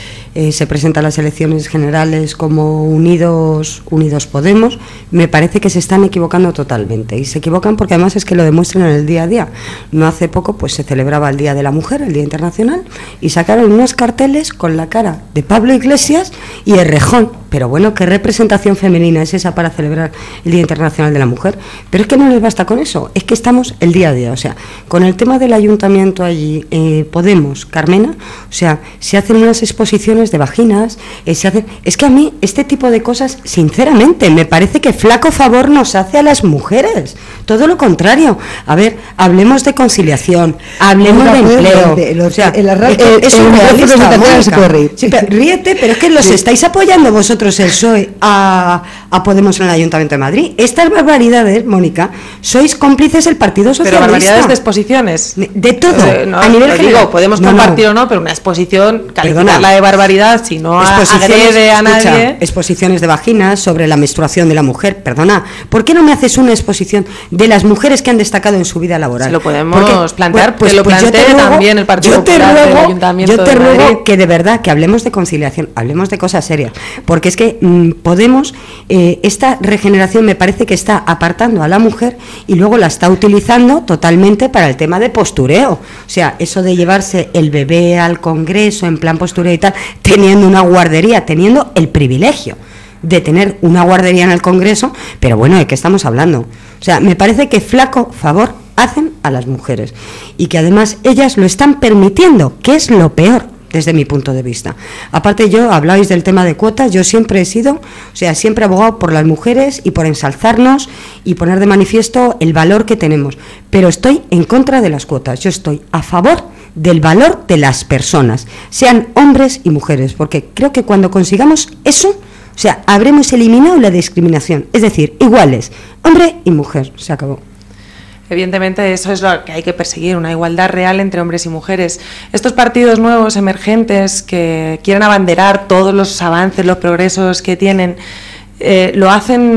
se presentan las elecciones generales como Unidos Podemos, me parece que se están equivocando totalmente, y se equivocan porque además es que lo demuestran en el día a día. No hace poco pues se celebraba el Día de la Mujer, el Día Internacional, y sacaron unos carteles con la cara de Pablo Iglesias y Errejón. Pero bueno, ¿qué representación femenina es esa para celebrar el Día Internacional de la Mujer? Pero es que no les basta con eso, es que estamos el día a día. O sea, con el tema del ayuntamiento allí, Podemos, Carmena, o sea, se hacen unas exposiciones de vaginas, es que a mí este tipo de cosas, sinceramente, me parece que flaco favor nos hace a las mujeres. Todo lo contrario. A ver, hablemos de conciliación, hablemos de empleo. O sea, es surrealista, se puede reír. Sí, pero ríete, pero es que los estáis apoyando vosotros, el PSOE, a Podemos en el Ayuntamiento de Madrid. Estas barbaridades, Mónica, sois cómplices del Partido Socialista. Pero barbaridades de exposiciones. De todo. No, a nivel general. Digo, podemos compartir o no, pero una exposición, calificarla de barbaridad si no agrede a nadie. Exposiciones de vaginas sobre la menstruación de la mujer. Perdona, ¿por qué no me haces una exposición de las mujeres que han destacado en su vida laboral? Se lo podemos plantear, pues lo plantee también el Partido Popular del Ayuntamiento de Madrid. Yo te ruego que de verdad que hablemos de conciliación, hablemos de cosas serias, porque es que Podemos, esta regeneración me parece que está apartando a la mujer y luego la está utilizando totalmente para el tema de postureo. O sea, eso de llevarse el bebé al Congreso en plan postureo y tal, teniendo una guardería, teniendo el privilegio de tener una guardería en el Congreso, pero bueno, ¿de qué estamos hablando? O sea, me parece que flaco favor hacen a las mujeres y que además ellas lo están permitiendo, que es lo peor desde mi punto de vista. Aparte, yo hablabais del tema de cuotas, yo siempre he sido, siempre he abogado por las mujeres y por ensalzarnos y poner de manifiesto el valor que tenemos, pero estoy en contra de las cuotas. Yo estoy a favor del valor de las personas, sean hombres y mujeres, porque creo que cuando consigamos eso, habremos eliminado la discriminación, es decir, iguales, hombre y mujer, se acabó. Evidentemente eso es lo que hay que perseguir, una igualdad real entre hombres y mujeres. Estos partidos nuevos, emergentes, que quieren abanderar todos los avances, los progresos que tienen, lo hacen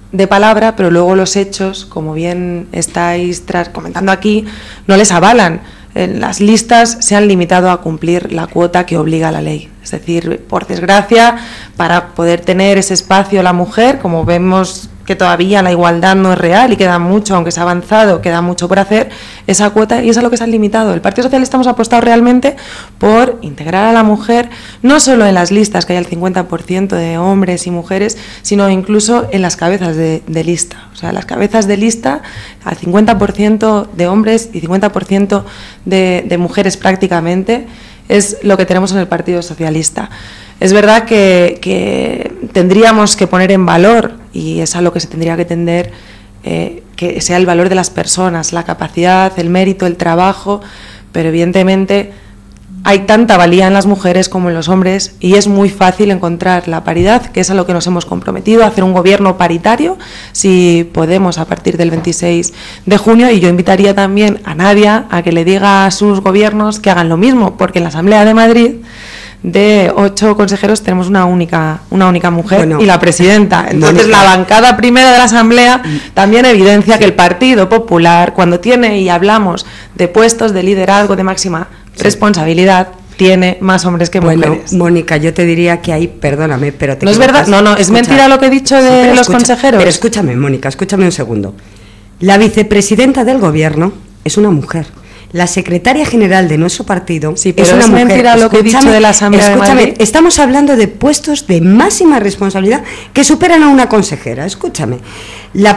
de palabra, pero luego los hechos, como bien estáis comentando aquí, no les avalan. Las listas se han limitado a cumplir la cuota que obliga la ley. Es decir, por desgracia, para poder tener ese espacio la mujer, como vemos que todavía la igualdad no es real y queda mucho, aunque se ha avanzado, queda mucho por hacer, esa cuota, y es a lo que se han limitado. El Partido Socialista hemos apostado realmente por integrar a la mujer, no solo en las listas, que haya el 50% de hombres y mujeres, sino incluso en las cabezas de lista. O sea, las cabezas de lista, al 50% de hombres y 50% de mujeres prácticamente, es lo que tenemos en el Partido Socialista. Es verdad que tendríamos que poner en valor, y es a lo que se tendría que tender, que sea el valor de las personas, la capacidad, el mérito, el trabajo, pero evidentemente hay tanta valía en las mujeres como en los hombres y es muy fácil encontrar la paridad, que es a lo que nos hemos comprometido, hacer un gobierno paritario, si podemos, a partir del 26 de junio, y yo invitaría también a Nadia a que le diga a sus gobiernos que hagan lo mismo, porque en la Asamblea de Madrid, de 8 consejeros tenemos una única mujer, bueno, y la presidenta. Entonces la bancada primera de la Asamblea también evidencia que el Partido Popular, cuando tiene y hablamos de puestos de liderazgo de máxima responsabilidad, tiene más hombres que mujeres. Bueno, Mónica, yo te diría que hay, perdóname, pero te no es verdad, no, es mentira lo que he dicho de los consejeros. Pero escúchame, Mónica, escúchame un segundo. La vicepresidenta del gobierno es una mujer. La secretaria general de nuestro partido sí, pero es una mujer. Mentira lo que he dicho de la Asamblea de Madrid. Estamos hablando de puestos de máxima responsabilidad que superan a una consejera. Escúchame, la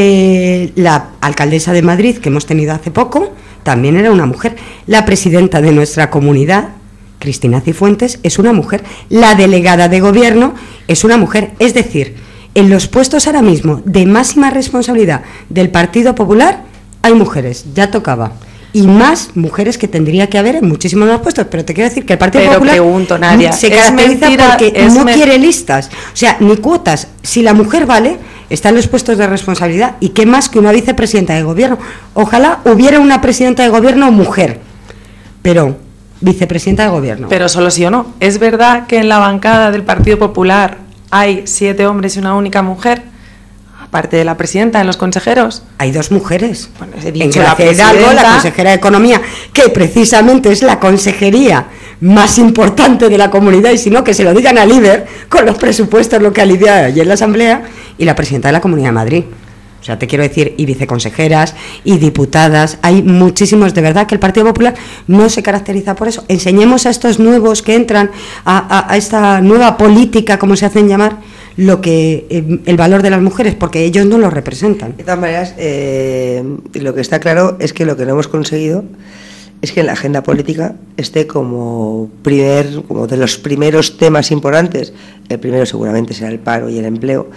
alcaldesa de Madrid, que hemos tenido hace poco, también era una mujer. La presidenta de nuestra comunidad, Cristina Cifuentes, es una mujer. La delegada de gobierno es una mujer. Es decir, en los puestos ahora mismo de máxima responsabilidad del Partido Popular hay mujeres, ya tocaba. Y más mujeres que tendría que haber en muchísimos más puestos, pero te quiero decir que el Partido Popular se caracteriza porque no quiere listas, o sea, ni cuotas. Si la mujer vale, está en los puestos de responsabilidad, y qué más que una vicepresidenta de gobierno. Ojalá hubiera una presidenta de gobierno mujer, pero vicepresidenta de gobierno. Pero solo sí o no. ¿Es verdad que en la bancada del Partido Popular hay 7 hombres y una única mujer? Aparte de la presidenta, en los consejeros. Hay 2 mujeres. Bueno, he dicho en Gracia Hidalgo, la consejera de Economía, que precisamente es la consejería más importante de la comunidad, y si no, que se lo digan al líder, con los presupuestos, lo que alivia ayer en la Asamblea, y la presidenta de la Comunidad de Madrid. O sea, te quiero decir, y viceconsejeras, y diputadas, hay muchísimos. De verdad que el Partido Popular no se caracteriza por eso. Enseñemos a estos nuevos que entran a esta nueva política, como se hacen llamar, lo que el valor de las mujeres, porque ellos no lo representan. De todas maneras, lo que está claro es que lo que no hemos conseguido es que en la agenda política esté como de los primeros temas importantes. El primero seguramente será el paro y el empleo.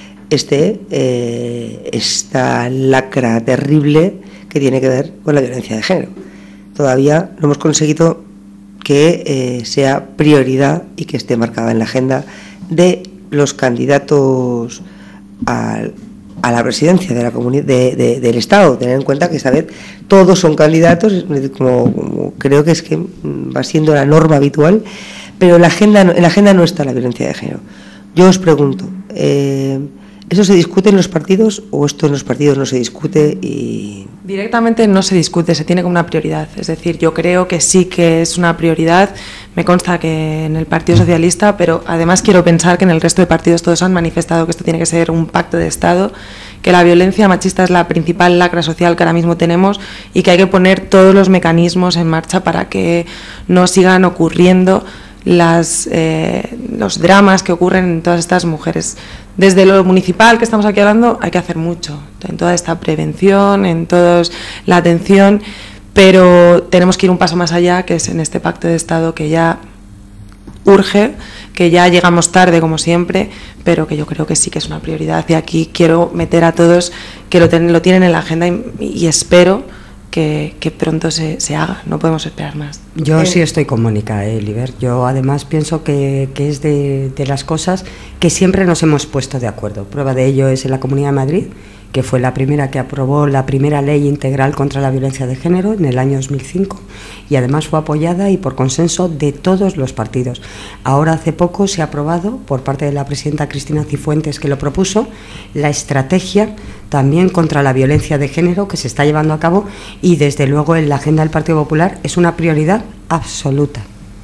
Esta lacra terrible que tiene que ver con la violencia de género. Todavía no hemos conseguido que sea prioridad y que esté marcada en la agenda de los candidatos a la presidencia de la comunidad del Estado. Tener en cuenta que esta vez todos son candidatos, como creo que es que va siendo la norma habitual, pero en la agenda no está la violencia de género. Yo os pregunto, ¿eso se discute en los partidos o esto en los partidos no se discute? Directamente no se discute, se tiene como una prioridad. Es decir, yo creo que sí que es una prioridad. Me consta que en el Partido Socialista, pero además quiero pensar que en el resto de partidos todos han manifestado que esto tiene que ser un pacto de Estado, que la violencia machista es la principal lacra social que ahora mismo tenemos y que hay que poner todos los mecanismos en marcha para que no sigan ocurriendo los dramas que ocurren en todas estas mujeres. Desde lo municipal que estamos aquí hablando hay que hacer mucho en toda esta prevención, en toda la atención, pero tenemos que ir un paso más allá, que es en este pacto de Estado que ya urge, que ya llegamos tarde como siempre, pero que yo creo que sí que es una prioridad, y aquí quiero meter a todos que lo tienen en la agenda y espero que pronto se haga. No podemos esperar más. Yo sí estoy con Mónica, Liber. Yo además pienso que es de las cosas que siempre nos hemos puesto de acuerdo. Prueba de ello es en la Comunidad de Madrid, que fue la primera que aprobó la primera ley integral contra la violencia de género en el año 2005 y además fue apoyada y por consenso de todos los partidos. Ahora hace poco se ha aprobado por parte de la presidenta Cristina Cifuentes, que lo propuso, la estrategia también contra la violencia de género que se está llevando a cabo y desde luego en la agenda del Partido Popular es una prioridad absoluta.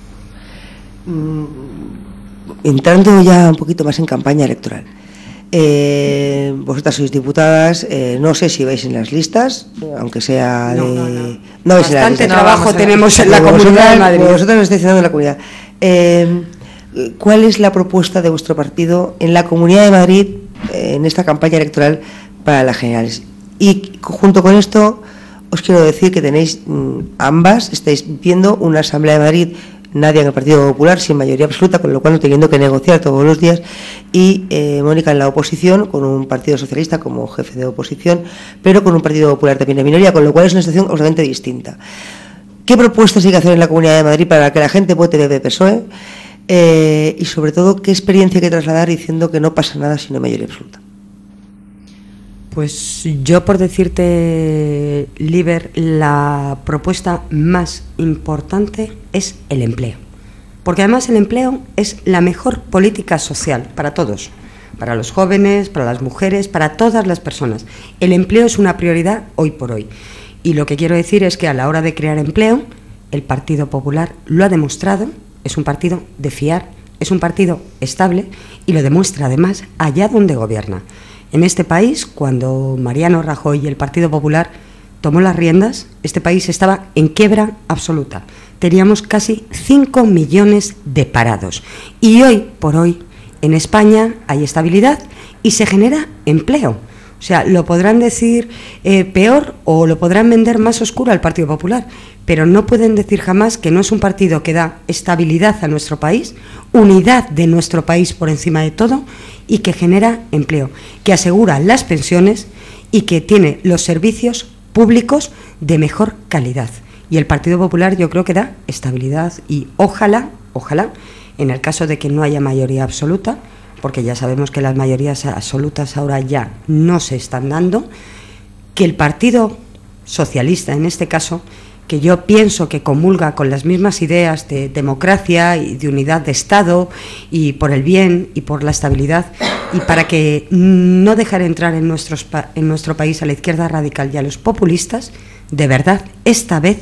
Entrando ya un poquito más en campaña electoral. Vosotras sois diputadas, no sé si vais en las listas, aunque sea de... No vais en las Bastante listas. trabajo tenemos en la Comunidad de Madrid. Vosotras lo estáis haciendo en la comunidad. ¿Cuál es la propuesta de vuestro partido en la Comunidad de Madrid en esta campaña electoral para las generales? Y junto con esto os quiero decir que tenéis ambas, estáis viendo una Asamblea de Madrid, Nadia en el Partido Popular sin mayoría absoluta, con lo cual no teniendo que negociar todos los días, y Mónica en la oposición, con un Partido Socialista como jefe de oposición, pero con un Partido Popular también de minoría, con lo cual es una situación absolutamente distinta. ¿Qué propuestas hay que hacer en la Comunidad de Madrid para que la gente vote PP-PSOE? Y sobre todo, ¿qué experiencia hay que trasladar diciendo que no pasa nada si no hay mayoría absoluta? Pues yo, por decirte, Liber, la propuesta más importante es el empleo. Porque además el empleo es la mejor política social para todos, para los jóvenes, para las mujeres, para todas las personas. El empleo es una prioridad hoy por hoy. Y lo que quiero decir es que a la hora de crear empleo, el Partido Popular lo ha demostrado, es un partido de fiar, es un partido estable y lo demuestra además allá donde gobierna. En este país, cuando Mariano Rajoy y el Partido Popular tomó las riendas, este país estaba en quiebra absoluta. Teníamos casi 5 millones de parados. Y hoy por hoy, en España hay estabilidad y se genera empleo. O sea, lo podrán decir peor o lo podrán vender más oscuro al Partido Popular, pero no pueden decir jamás que no es un partido que da estabilidad a nuestro país, unidad de nuestro país por encima de todo y que genera empleo, que asegura las pensiones y que tiene los servicios públicos de mejor calidad. Y el Partido Popular yo creo que da estabilidad y ojalá, en el caso de que no haya mayoría absoluta, porque ya sabemos que las mayorías absolutas ahora ya no se están dando, que el Partido Socialista, en este caso, que yo pienso que comulga con las mismas ideas de democracia y de unidad de Estado y por el bien y por la estabilidad y para que no dejar entrar en nuestro país a la izquierda radical y a los populistas, de verdad, esta vez,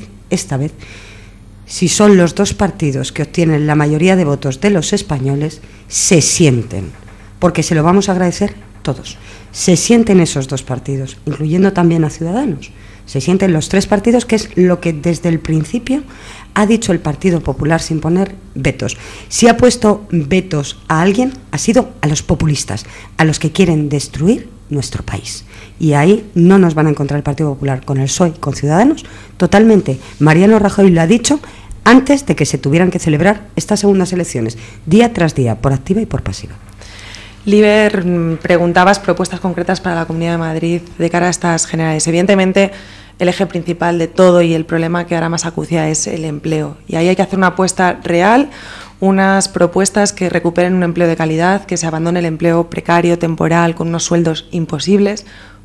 si son los dos partidos que obtienen la mayoría de votos de los españoles, se sienten, porque se lo vamos a agradecer todos, se sienten esos dos partidos, incluyendo también a Ciudadanos. Se sienten los tres partidos, que es lo que desde el principio ha dicho el Partido Popular sin poner vetos. Si ha puesto vetos a alguien, ha sido a los populistas, a los que quieren destruir nuestro país. Y ahí no nos van a encontrar el Partido Popular con el PSOE, con Ciudadanos, totalmente. Mariano Rajoy lo ha dicho antes de que se tuvieran que celebrar estas segundas elecciones, día tras día, por activa y por pasiva. Liber, preguntabas propuestas concretas para la Comunidad de Madrid de cara a estas generales. Evidentemente, el eje principal de todo y el problema que ahora más acucia es el empleo. Y ahí hay que hacer una apuesta real, unas propuestas que recuperen un empleo de calidad, que se abandone el empleo precario, temporal, con unos sueldos imposibles,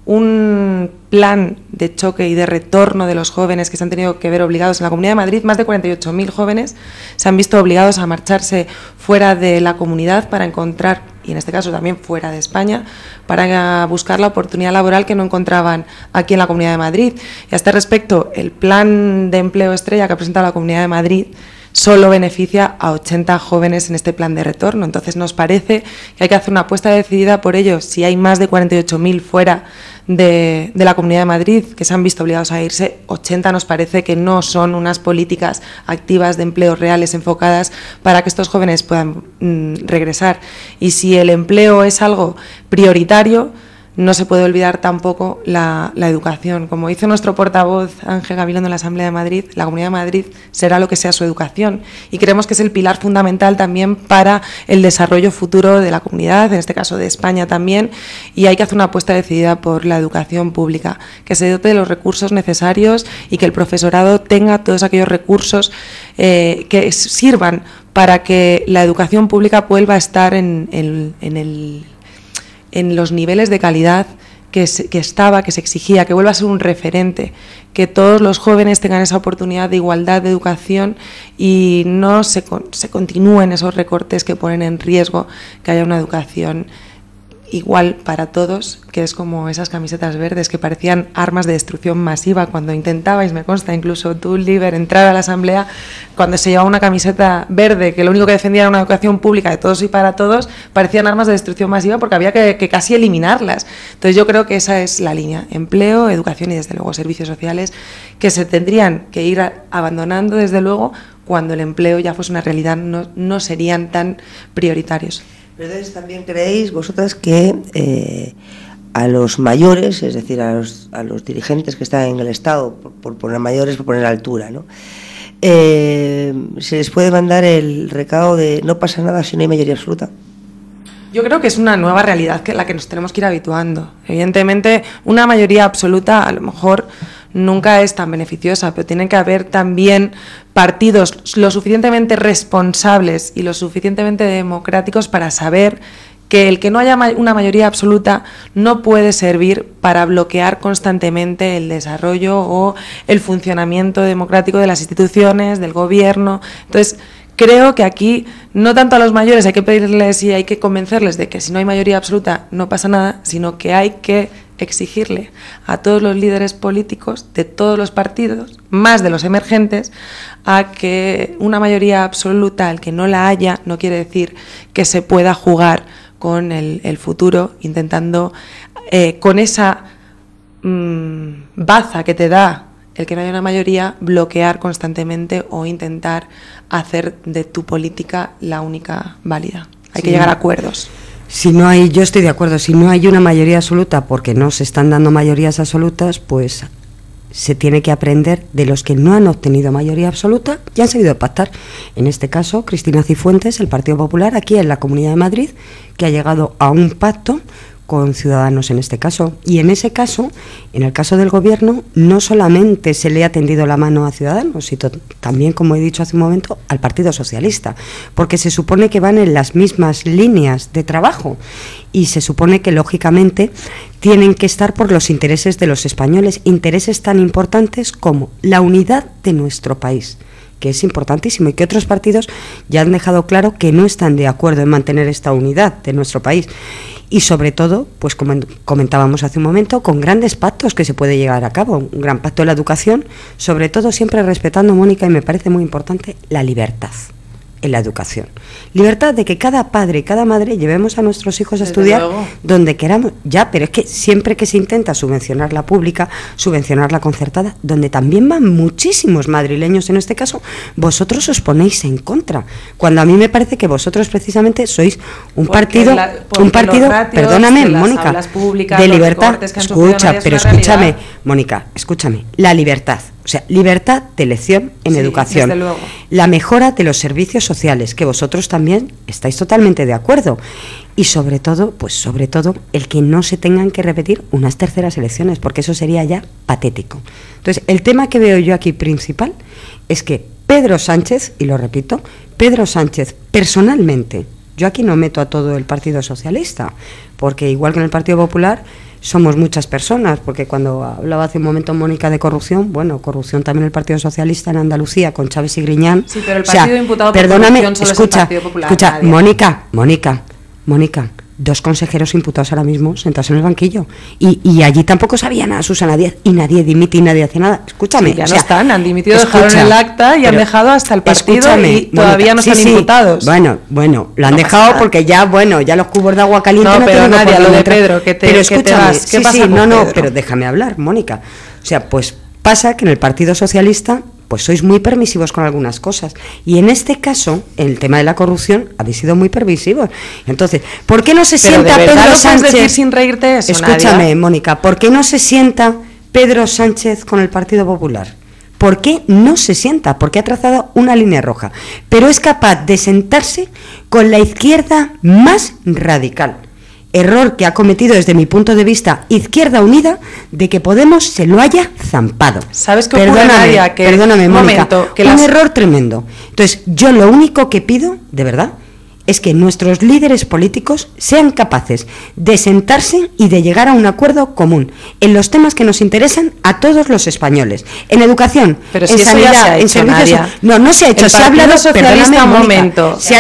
un plan de choque y de retorno de los jóvenes que se han tenido que ver obligados en la Comunidad de Madrid. Más de 48.000 jóvenes se han visto obligados a marcharse fuera de la comunidad para encontrar, y en este caso también fuera de España, para buscar la oportunidad laboral que no encontraban aquí en la Comunidad de Madrid. Y a este respecto, el plan de empleo estrella que ha presentado la Comunidad de Madrid solo beneficia a 80 jóvenes en este plan de retorno. Entonces nos parece que hay que hacer una apuesta decidida por ello. Si hay más de 48.000 fuera de la Comunidad de Madrid que se han visto obligados a irse, 80 nos parece que no son unas políticas activas de empleo reales enfocadas para que estos jóvenes puedan regresar. Y si el empleo es algo prioritario, no se puede olvidar tampoco la educación. Como dice nuestro portavoz Ángel Gabilondo en la Asamblea de Madrid, la Comunidad de Madrid será lo que sea su educación y creemos que es el pilar fundamental también para el desarrollo futuro de la comunidad, en este caso de España también, y hay que hacer una apuesta decidida por la educación pública, que se dote de los recursos necesarios y que el profesorado tenga todos aquellos recursos que sirvan para que la educación pública vuelva a estar en los niveles de calidad que se exigía, que vuelva a ser un referente, que todos los jóvenes tengan esa oportunidad de igualdad de educación y no se continúen esos recortes que ponen en riesgo que haya una educación igual para todos, que es como esas camisetas verdes que parecían armas de destrucción masiva cuando intentabais, me consta, incluso tú, Liber, entrar a la asamblea, cuando se llevaba una camiseta verde que lo único que defendía era una educación pública de todos y para todos, parecían armas de destrucción masiva porque había que casi eliminarlas. Entonces yo creo que esa es la línea: empleo, educación y desde luego servicios sociales, que se tendrían que ir abandonando desde luego cuando el empleo ya fuese una realidad, no serían tan prioritarios. Pero entonces también creéis vosotras que a los mayores, es decir, a los dirigentes que están en el Estado, por poner mayores, por poner altura, ¿no? Se les puede mandar el recado de no pasa nada si no hay mayoría absoluta. Yo creo que es una nueva realidad que la que nos tenemos que ir habituando. Evidentemente, una mayoría absoluta a lo mejor nunca es tan beneficiosa, pero tiene que haber también partidos lo suficientemente responsables y lo suficientemente democráticos para saber que el que no haya una mayoría absoluta no puede servir para bloquear constantemente el desarrollo o el funcionamiento democrático de las instituciones, del gobierno. Entonces, creo que aquí no tanto a los mayores hay que pedirles y hay que convencerles de que si no hay mayoría absoluta no pasa nada, sino que hay que exigirle a todos los líderes políticos de todos los partidos, más de los emergentes, a que una mayoría absoluta, al que no la haya, no quiere decir que se pueda jugar con el futuro, intentando con esa baza que te da el que no haya una mayoría, bloquear constantemente o intentar hacer de tu política la única válida. Hay que llegar a acuerdos. Yo estoy de acuerdo, si no hay una mayoría absoluta, porque no se están dando mayorías absolutas, pues se tiene que aprender de los que no han obtenido mayoría absoluta y han sabido pactar. En este caso, Cristina Cifuentes, el Partido Popular, aquí en la Comunidad de Madrid, que ha llegado a un pacto con Ciudadanos en este caso. Y en ese caso, en el caso del Gobierno, no solamente se le ha tendido la mano a Ciudadanos, sino también, como he dicho hace un momento, al Partido Socialista, porque se supone que van en las mismas líneas de trabajo y se supone que, lógicamente, tienen que estar por los intereses de los españoles, intereses tan importantes como la unidad de nuestro país, que es importantísimo, y que otros partidos ya han dejado claro que no están de acuerdo en mantener esta unidad de nuestro país. Y sobre todo, pues como comentábamos hace un momento, con grandes pactos que se puede llegar a cabo, un gran pacto de la educación, sobre todo siempre respetando, Mónica, y me parece muy importante, la libertad en la educación. Libertad de que cada padre y cada madre llevemos a nuestros hijos a estudiar donde queramos, ya, pero es que siempre que se intenta subvencionar la pública, subvencionar la concertada, donde también van muchísimos madrileños en este caso, vosotros os ponéis en contra, cuando a mí me parece que vosotros precisamente sois un partido, perdóname, Mónica, de libertad. Escucha, pero escúchame, Mónica, escúchame, la libertad. O sea, libertad de elección en educación, desde luego. La mejora de los servicios sociales, que vosotros también estáis totalmente de acuerdo, y sobre todo, el que no se tengan que repetir unas terceras elecciones, porque eso sería ya patético. Entonces, el tema que veo yo aquí principal es que Pedro Sánchez, y lo repito, Pedro Sánchez personalmente, yo aquí no meto a todo el Partido Socialista, porque igual que en el Partido Popular somos muchas personas, porque cuando hablaba hace un momento Mónica de corrupción, bueno, corrupción también el Partido Socialista en Andalucía con Chávez y Griñán. Sí, pero el partido imputado por corrupción solo es el Partido Popular. Escucha, Mónica, 2 consejeros imputados ahora mismo sentados en el banquillo, y allí tampoco sabía nada Susana Díaz, y nadie dimite y nadie hace nada. Escúchame, sí, ya no están, han dimitido, dejaron el acta y han dejado hasta el partido, y todavía no están imputados. Bueno, lo han dejado porque ya los cubos de agua caliente no pero Nadia, lo de Pedro, pero escúchame, ¿qué pasa con Pedro? Pero déjame hablar, Mónica. O sea, pues pasa que en el Partido Socialista pues sois muy permisivos con algunas cosas, y en este caso, en el tema de la corrupción, habéis sido muy permisivos. Entonces, ¿por qué no se sienta Pedro Sánchez? Decir sin reírte eso, escúchame, Nadia. Mónica, ¿por qué no se sienta Pedro Sánchez con el Partido Popular? ¿Por qué no se sienta? Porque ha trazado una línea roja, pero es capaz de sentarse con la izquierda más radical. Error que ha cometido desde mi punto de vista Izquierda Unida, de que Podemos se lo haya zampado. ¿Sabes qué ocurre, Nadia? Perdóname, Mónica, un error tremendo. Entonces, yo lo único que pido, de verdad, es que nuestros líderes políticos sean capaces de sentarse y de llegar a un acuerdo común en los temas que nos interesan a todos los españoles. En educación, pero en si sanidad, eso ya se ha en hecho, servicios... Nadia. No se ha hecho. El Se ha hablado, Partido Socialista, perdóname, un Mónica, momento. se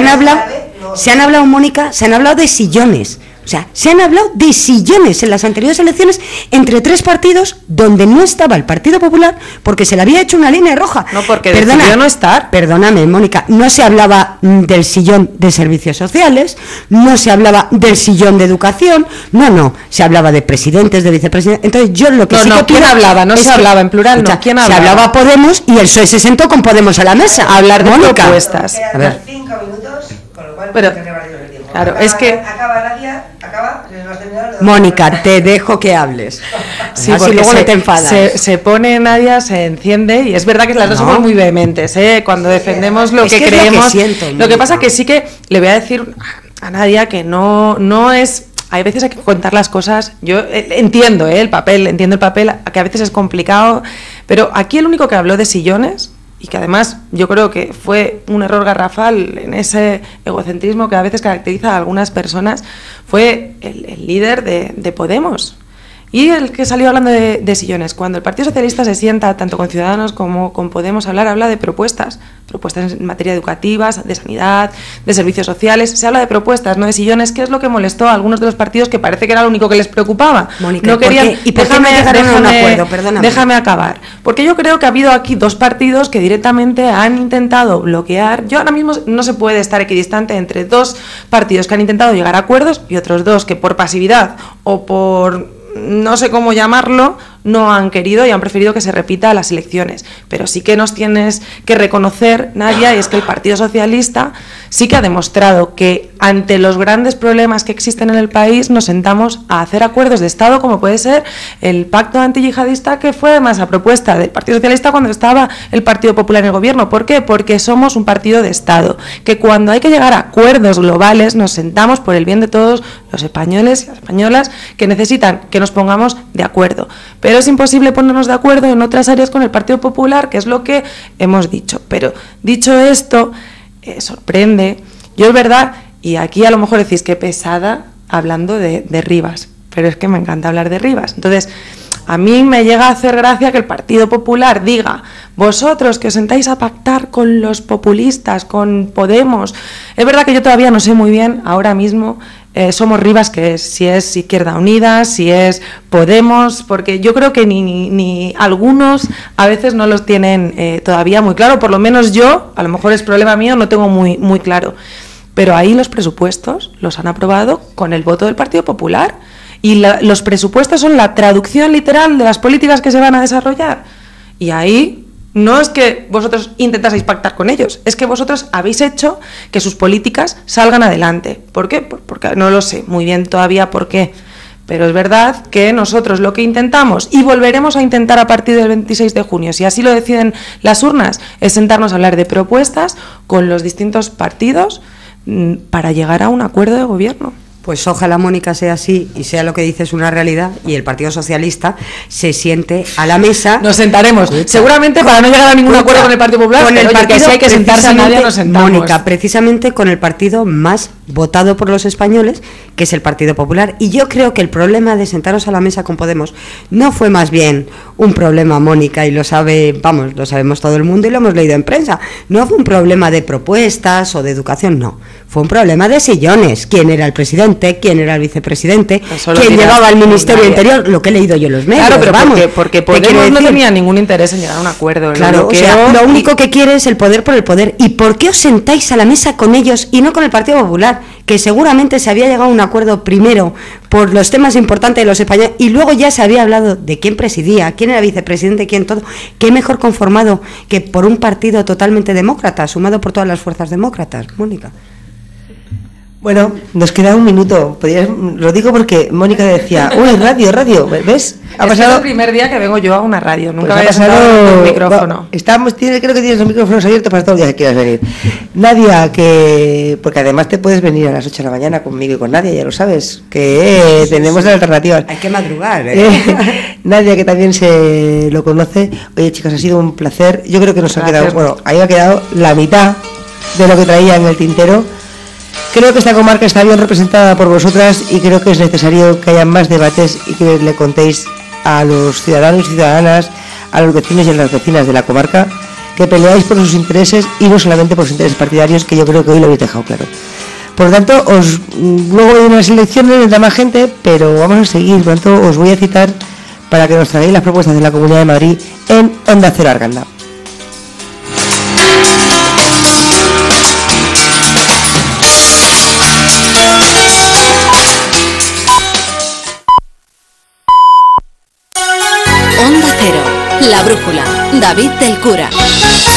han hablado, Mónica, se han hablado de sillones. O sea, se han hablado de sillones en las anteriores elecciones entre tres partidos donde no estaba el Partido Popular porque se le había hecho una línea roja. No, porque decidió no estar. Perdóname, Mónica, no se hablaba del sillón de servicios sociales, no se hablaba del sillón de educación, no, se hablaba de presidentes, de vicepresidentes. Entonces yo lo que sí que ¿quién hablaba? No se hablaba en plural, escucha, no, ¿quién se hablaba? hablaba Podemos y el PSOE se sentó con Podemos a la mesa A hablar de Mónica. propuestas. A ver. 5 minutos, con lo cual Pero, claro, es que... Acaba Nadia, no has terminado. Mónica, te dejo que hables. Sí, así porque luego no te enfadas. se pone Nadia, se enciende, y es verdad que las dos somos muy vehementes, cuando defendemos lo Es que que es lo que creemos. siento, Lo que pasa Mónica. que sí que le voy a decir a Nadia que no es... Hay veces hay que contar las cosas. Yo entiendo el papel, que a veces es complicado, pero aquí el único que habló de sillones, y que además yo creo que fue un error garrafal en ese egocentrismo que a veces caracteriza a algunas personas, fue el líder de Podemos. Y el que salió hablando de sillones. Cuando el Partido Socialista se sienta, tanto con Ciudadanos como con Podemos, habla de propuestas en materia educativa, de sanidad, de servicios sociales. Se habla de propuestas, no de sillones, que es lo que molestó a algunos de los partidos, que parece que era lo único que les preocupaba. Mónica, no querían. ¿y por qué no llegaron a un acuerdo? Perdóname. Déjame acabar. Porque yo creo que ha habido aquí dos partidos que directamente han intentado bloquear. Yo ahora mismo no se puede estar equidistante entre dos partidos que han intentado llegar a acuerdos y otros dos que por pasividad o por no sé cómo llamarlo, no han querido y han preferido que se repita las elecciones. Pero sí que nos tienes que reconocer, Nadia, y es que el Partido Socialista sí que ha demostrado que ante los grandes problemas que existen en el país nos sentamos a hacer acuerdos de Estado, como puede ser el pacto antiyihadista, que fue además a propuesta del Partido Socialista cuando estaba el Partido Popular en el gobierno. ¿Por qué? Porque somos un partido de Estado, que cuando hay que llegar a acuerdos globales nos sentamos por el bien de todos los españoles y las españolas que necesitan que nos pongamos de acuerdo. Pero es imposible ponernos de acuerdo en otras áreas con el Partido Popular, que es lo que hemos dicho. Pero dicho esto, sorprende. Yo es verdad, y aquí a lo mejor decís que pesada hablando de Rivas, pero es que me encanta hablar de Rivas. Entonces, a mí me llega a hacer gracia que el Partido Popular diga: vosotros que os sentáis a pactar con los populistas, con Podemos. Es verdad que yo todavía no sé muy bien ahora mismo somos Rivas que es, si es Izquierda Unida, si es Podemos, porque yo creo que ni algunos a veces no los tienen todavía muy claro, por lo menos yo, a lo mejor es problema mío, no tengo muy claro. Pero ahí los presupuestos los han aprobado con el voto del Partido Popular. Y los presupuestos son la traducción literal de las políticas que se van a desarrollar. Y ahí no es que vosotros intentaseis pactar con ellos, es que vosotros habéis hecho que sus políticas salgan adelante. ¿Por qué? Porque no lo sé muy bien todavía por qué. Pero es verdad que nosotros lo que intentamos, y volveremos a intentar a partir del 26 de junio, si así lo deciden las urnas, es sentarnos a hablar de propuestas con los distintos partidos para llegar a un acuerdo de gobierno. Pues ojalá, Mónica, sea así y sea lo que dices una realidad y el Partido Socialista se siente a la mesa. Nos sentaremos, seguramente para no llegar a ningún acuerdo con el Partido Popular, con el pero partido, que si hay que sentarse nadie nos sentamos. Mónica, precisamente con el partido más votado por los españoles, que es el Partido Popular. Y yo creo que el problema de sentarnos a la mesa con Podemos no fue más bien un problema, Mónica, y lo sabe, vamos, lo sabemos todo el mundo y lo hemos leído en prensa. No fue un problema de propuestas o de educación, no. Fue un problema de sillones. ¿Quién era el presidente? ¿Quién era el vicepresidente? ¿Quién llevaba el Ministerio Interior? Lo que he leído yo en los medios. Claro, pero vamos, porque Podemos no tenía ningún interés en llegar a un acuerdo. Claro, o sea, lo único que quiere es el poder por el poder. ¿Y por qué os sentáis a la mesa con ellos y no con el Partido Popular? Que seguramente se había llegado a un acuerdo primero por los temas importantes de los españoles y luego ya se había hablado de quién presidía, quién era vicepresidente, quién todo. ¿Qué mejor conformado que por un partido totalmente demócrata, sumado por todas las fuerzas demócratas, Mónica? Bueno, nos queda un minuto. Lo digo porque Mónica decía, uy, radio, ¿ves? Es el primer día que vengo yo a una radio, nunca pues había pasado el micrófono. Creo que tienes los micrófonos abiertos para todo el día que quieras venir. Nadia, porque además te puedes venir a las 8 de la mañana conmigo y con Nadia, ya lo sabes, que tenemos alternativas. Hay que madrugar, Nadia, que también se lo conoce. Oye, chicas, ha sido un placer. Yo creo que nos ha quedado, ahí ha quedado la mitad de lo que traía en el tintero. Creo que esta comarca está bien representada por vosotras y creo que es necesario que haya más debates y que le contéis a los ciudadanos y ciudadanas, a los vecinos y a las vecinas de la comarca, que peleáis por sus intereses y no solamente por sus intereses partidarios, que yo creo que hoy lo habéis dejado claro. Por lo tanto, luego de unas elecciones vendrá más gente, pero vamos a seguir. Por lo tanto, os voy a citar para que nos traigáis las propuestas de la Comunidad de Madrid en Onda Cero Arganda. Onda Cero, La Brújula, David del Cura.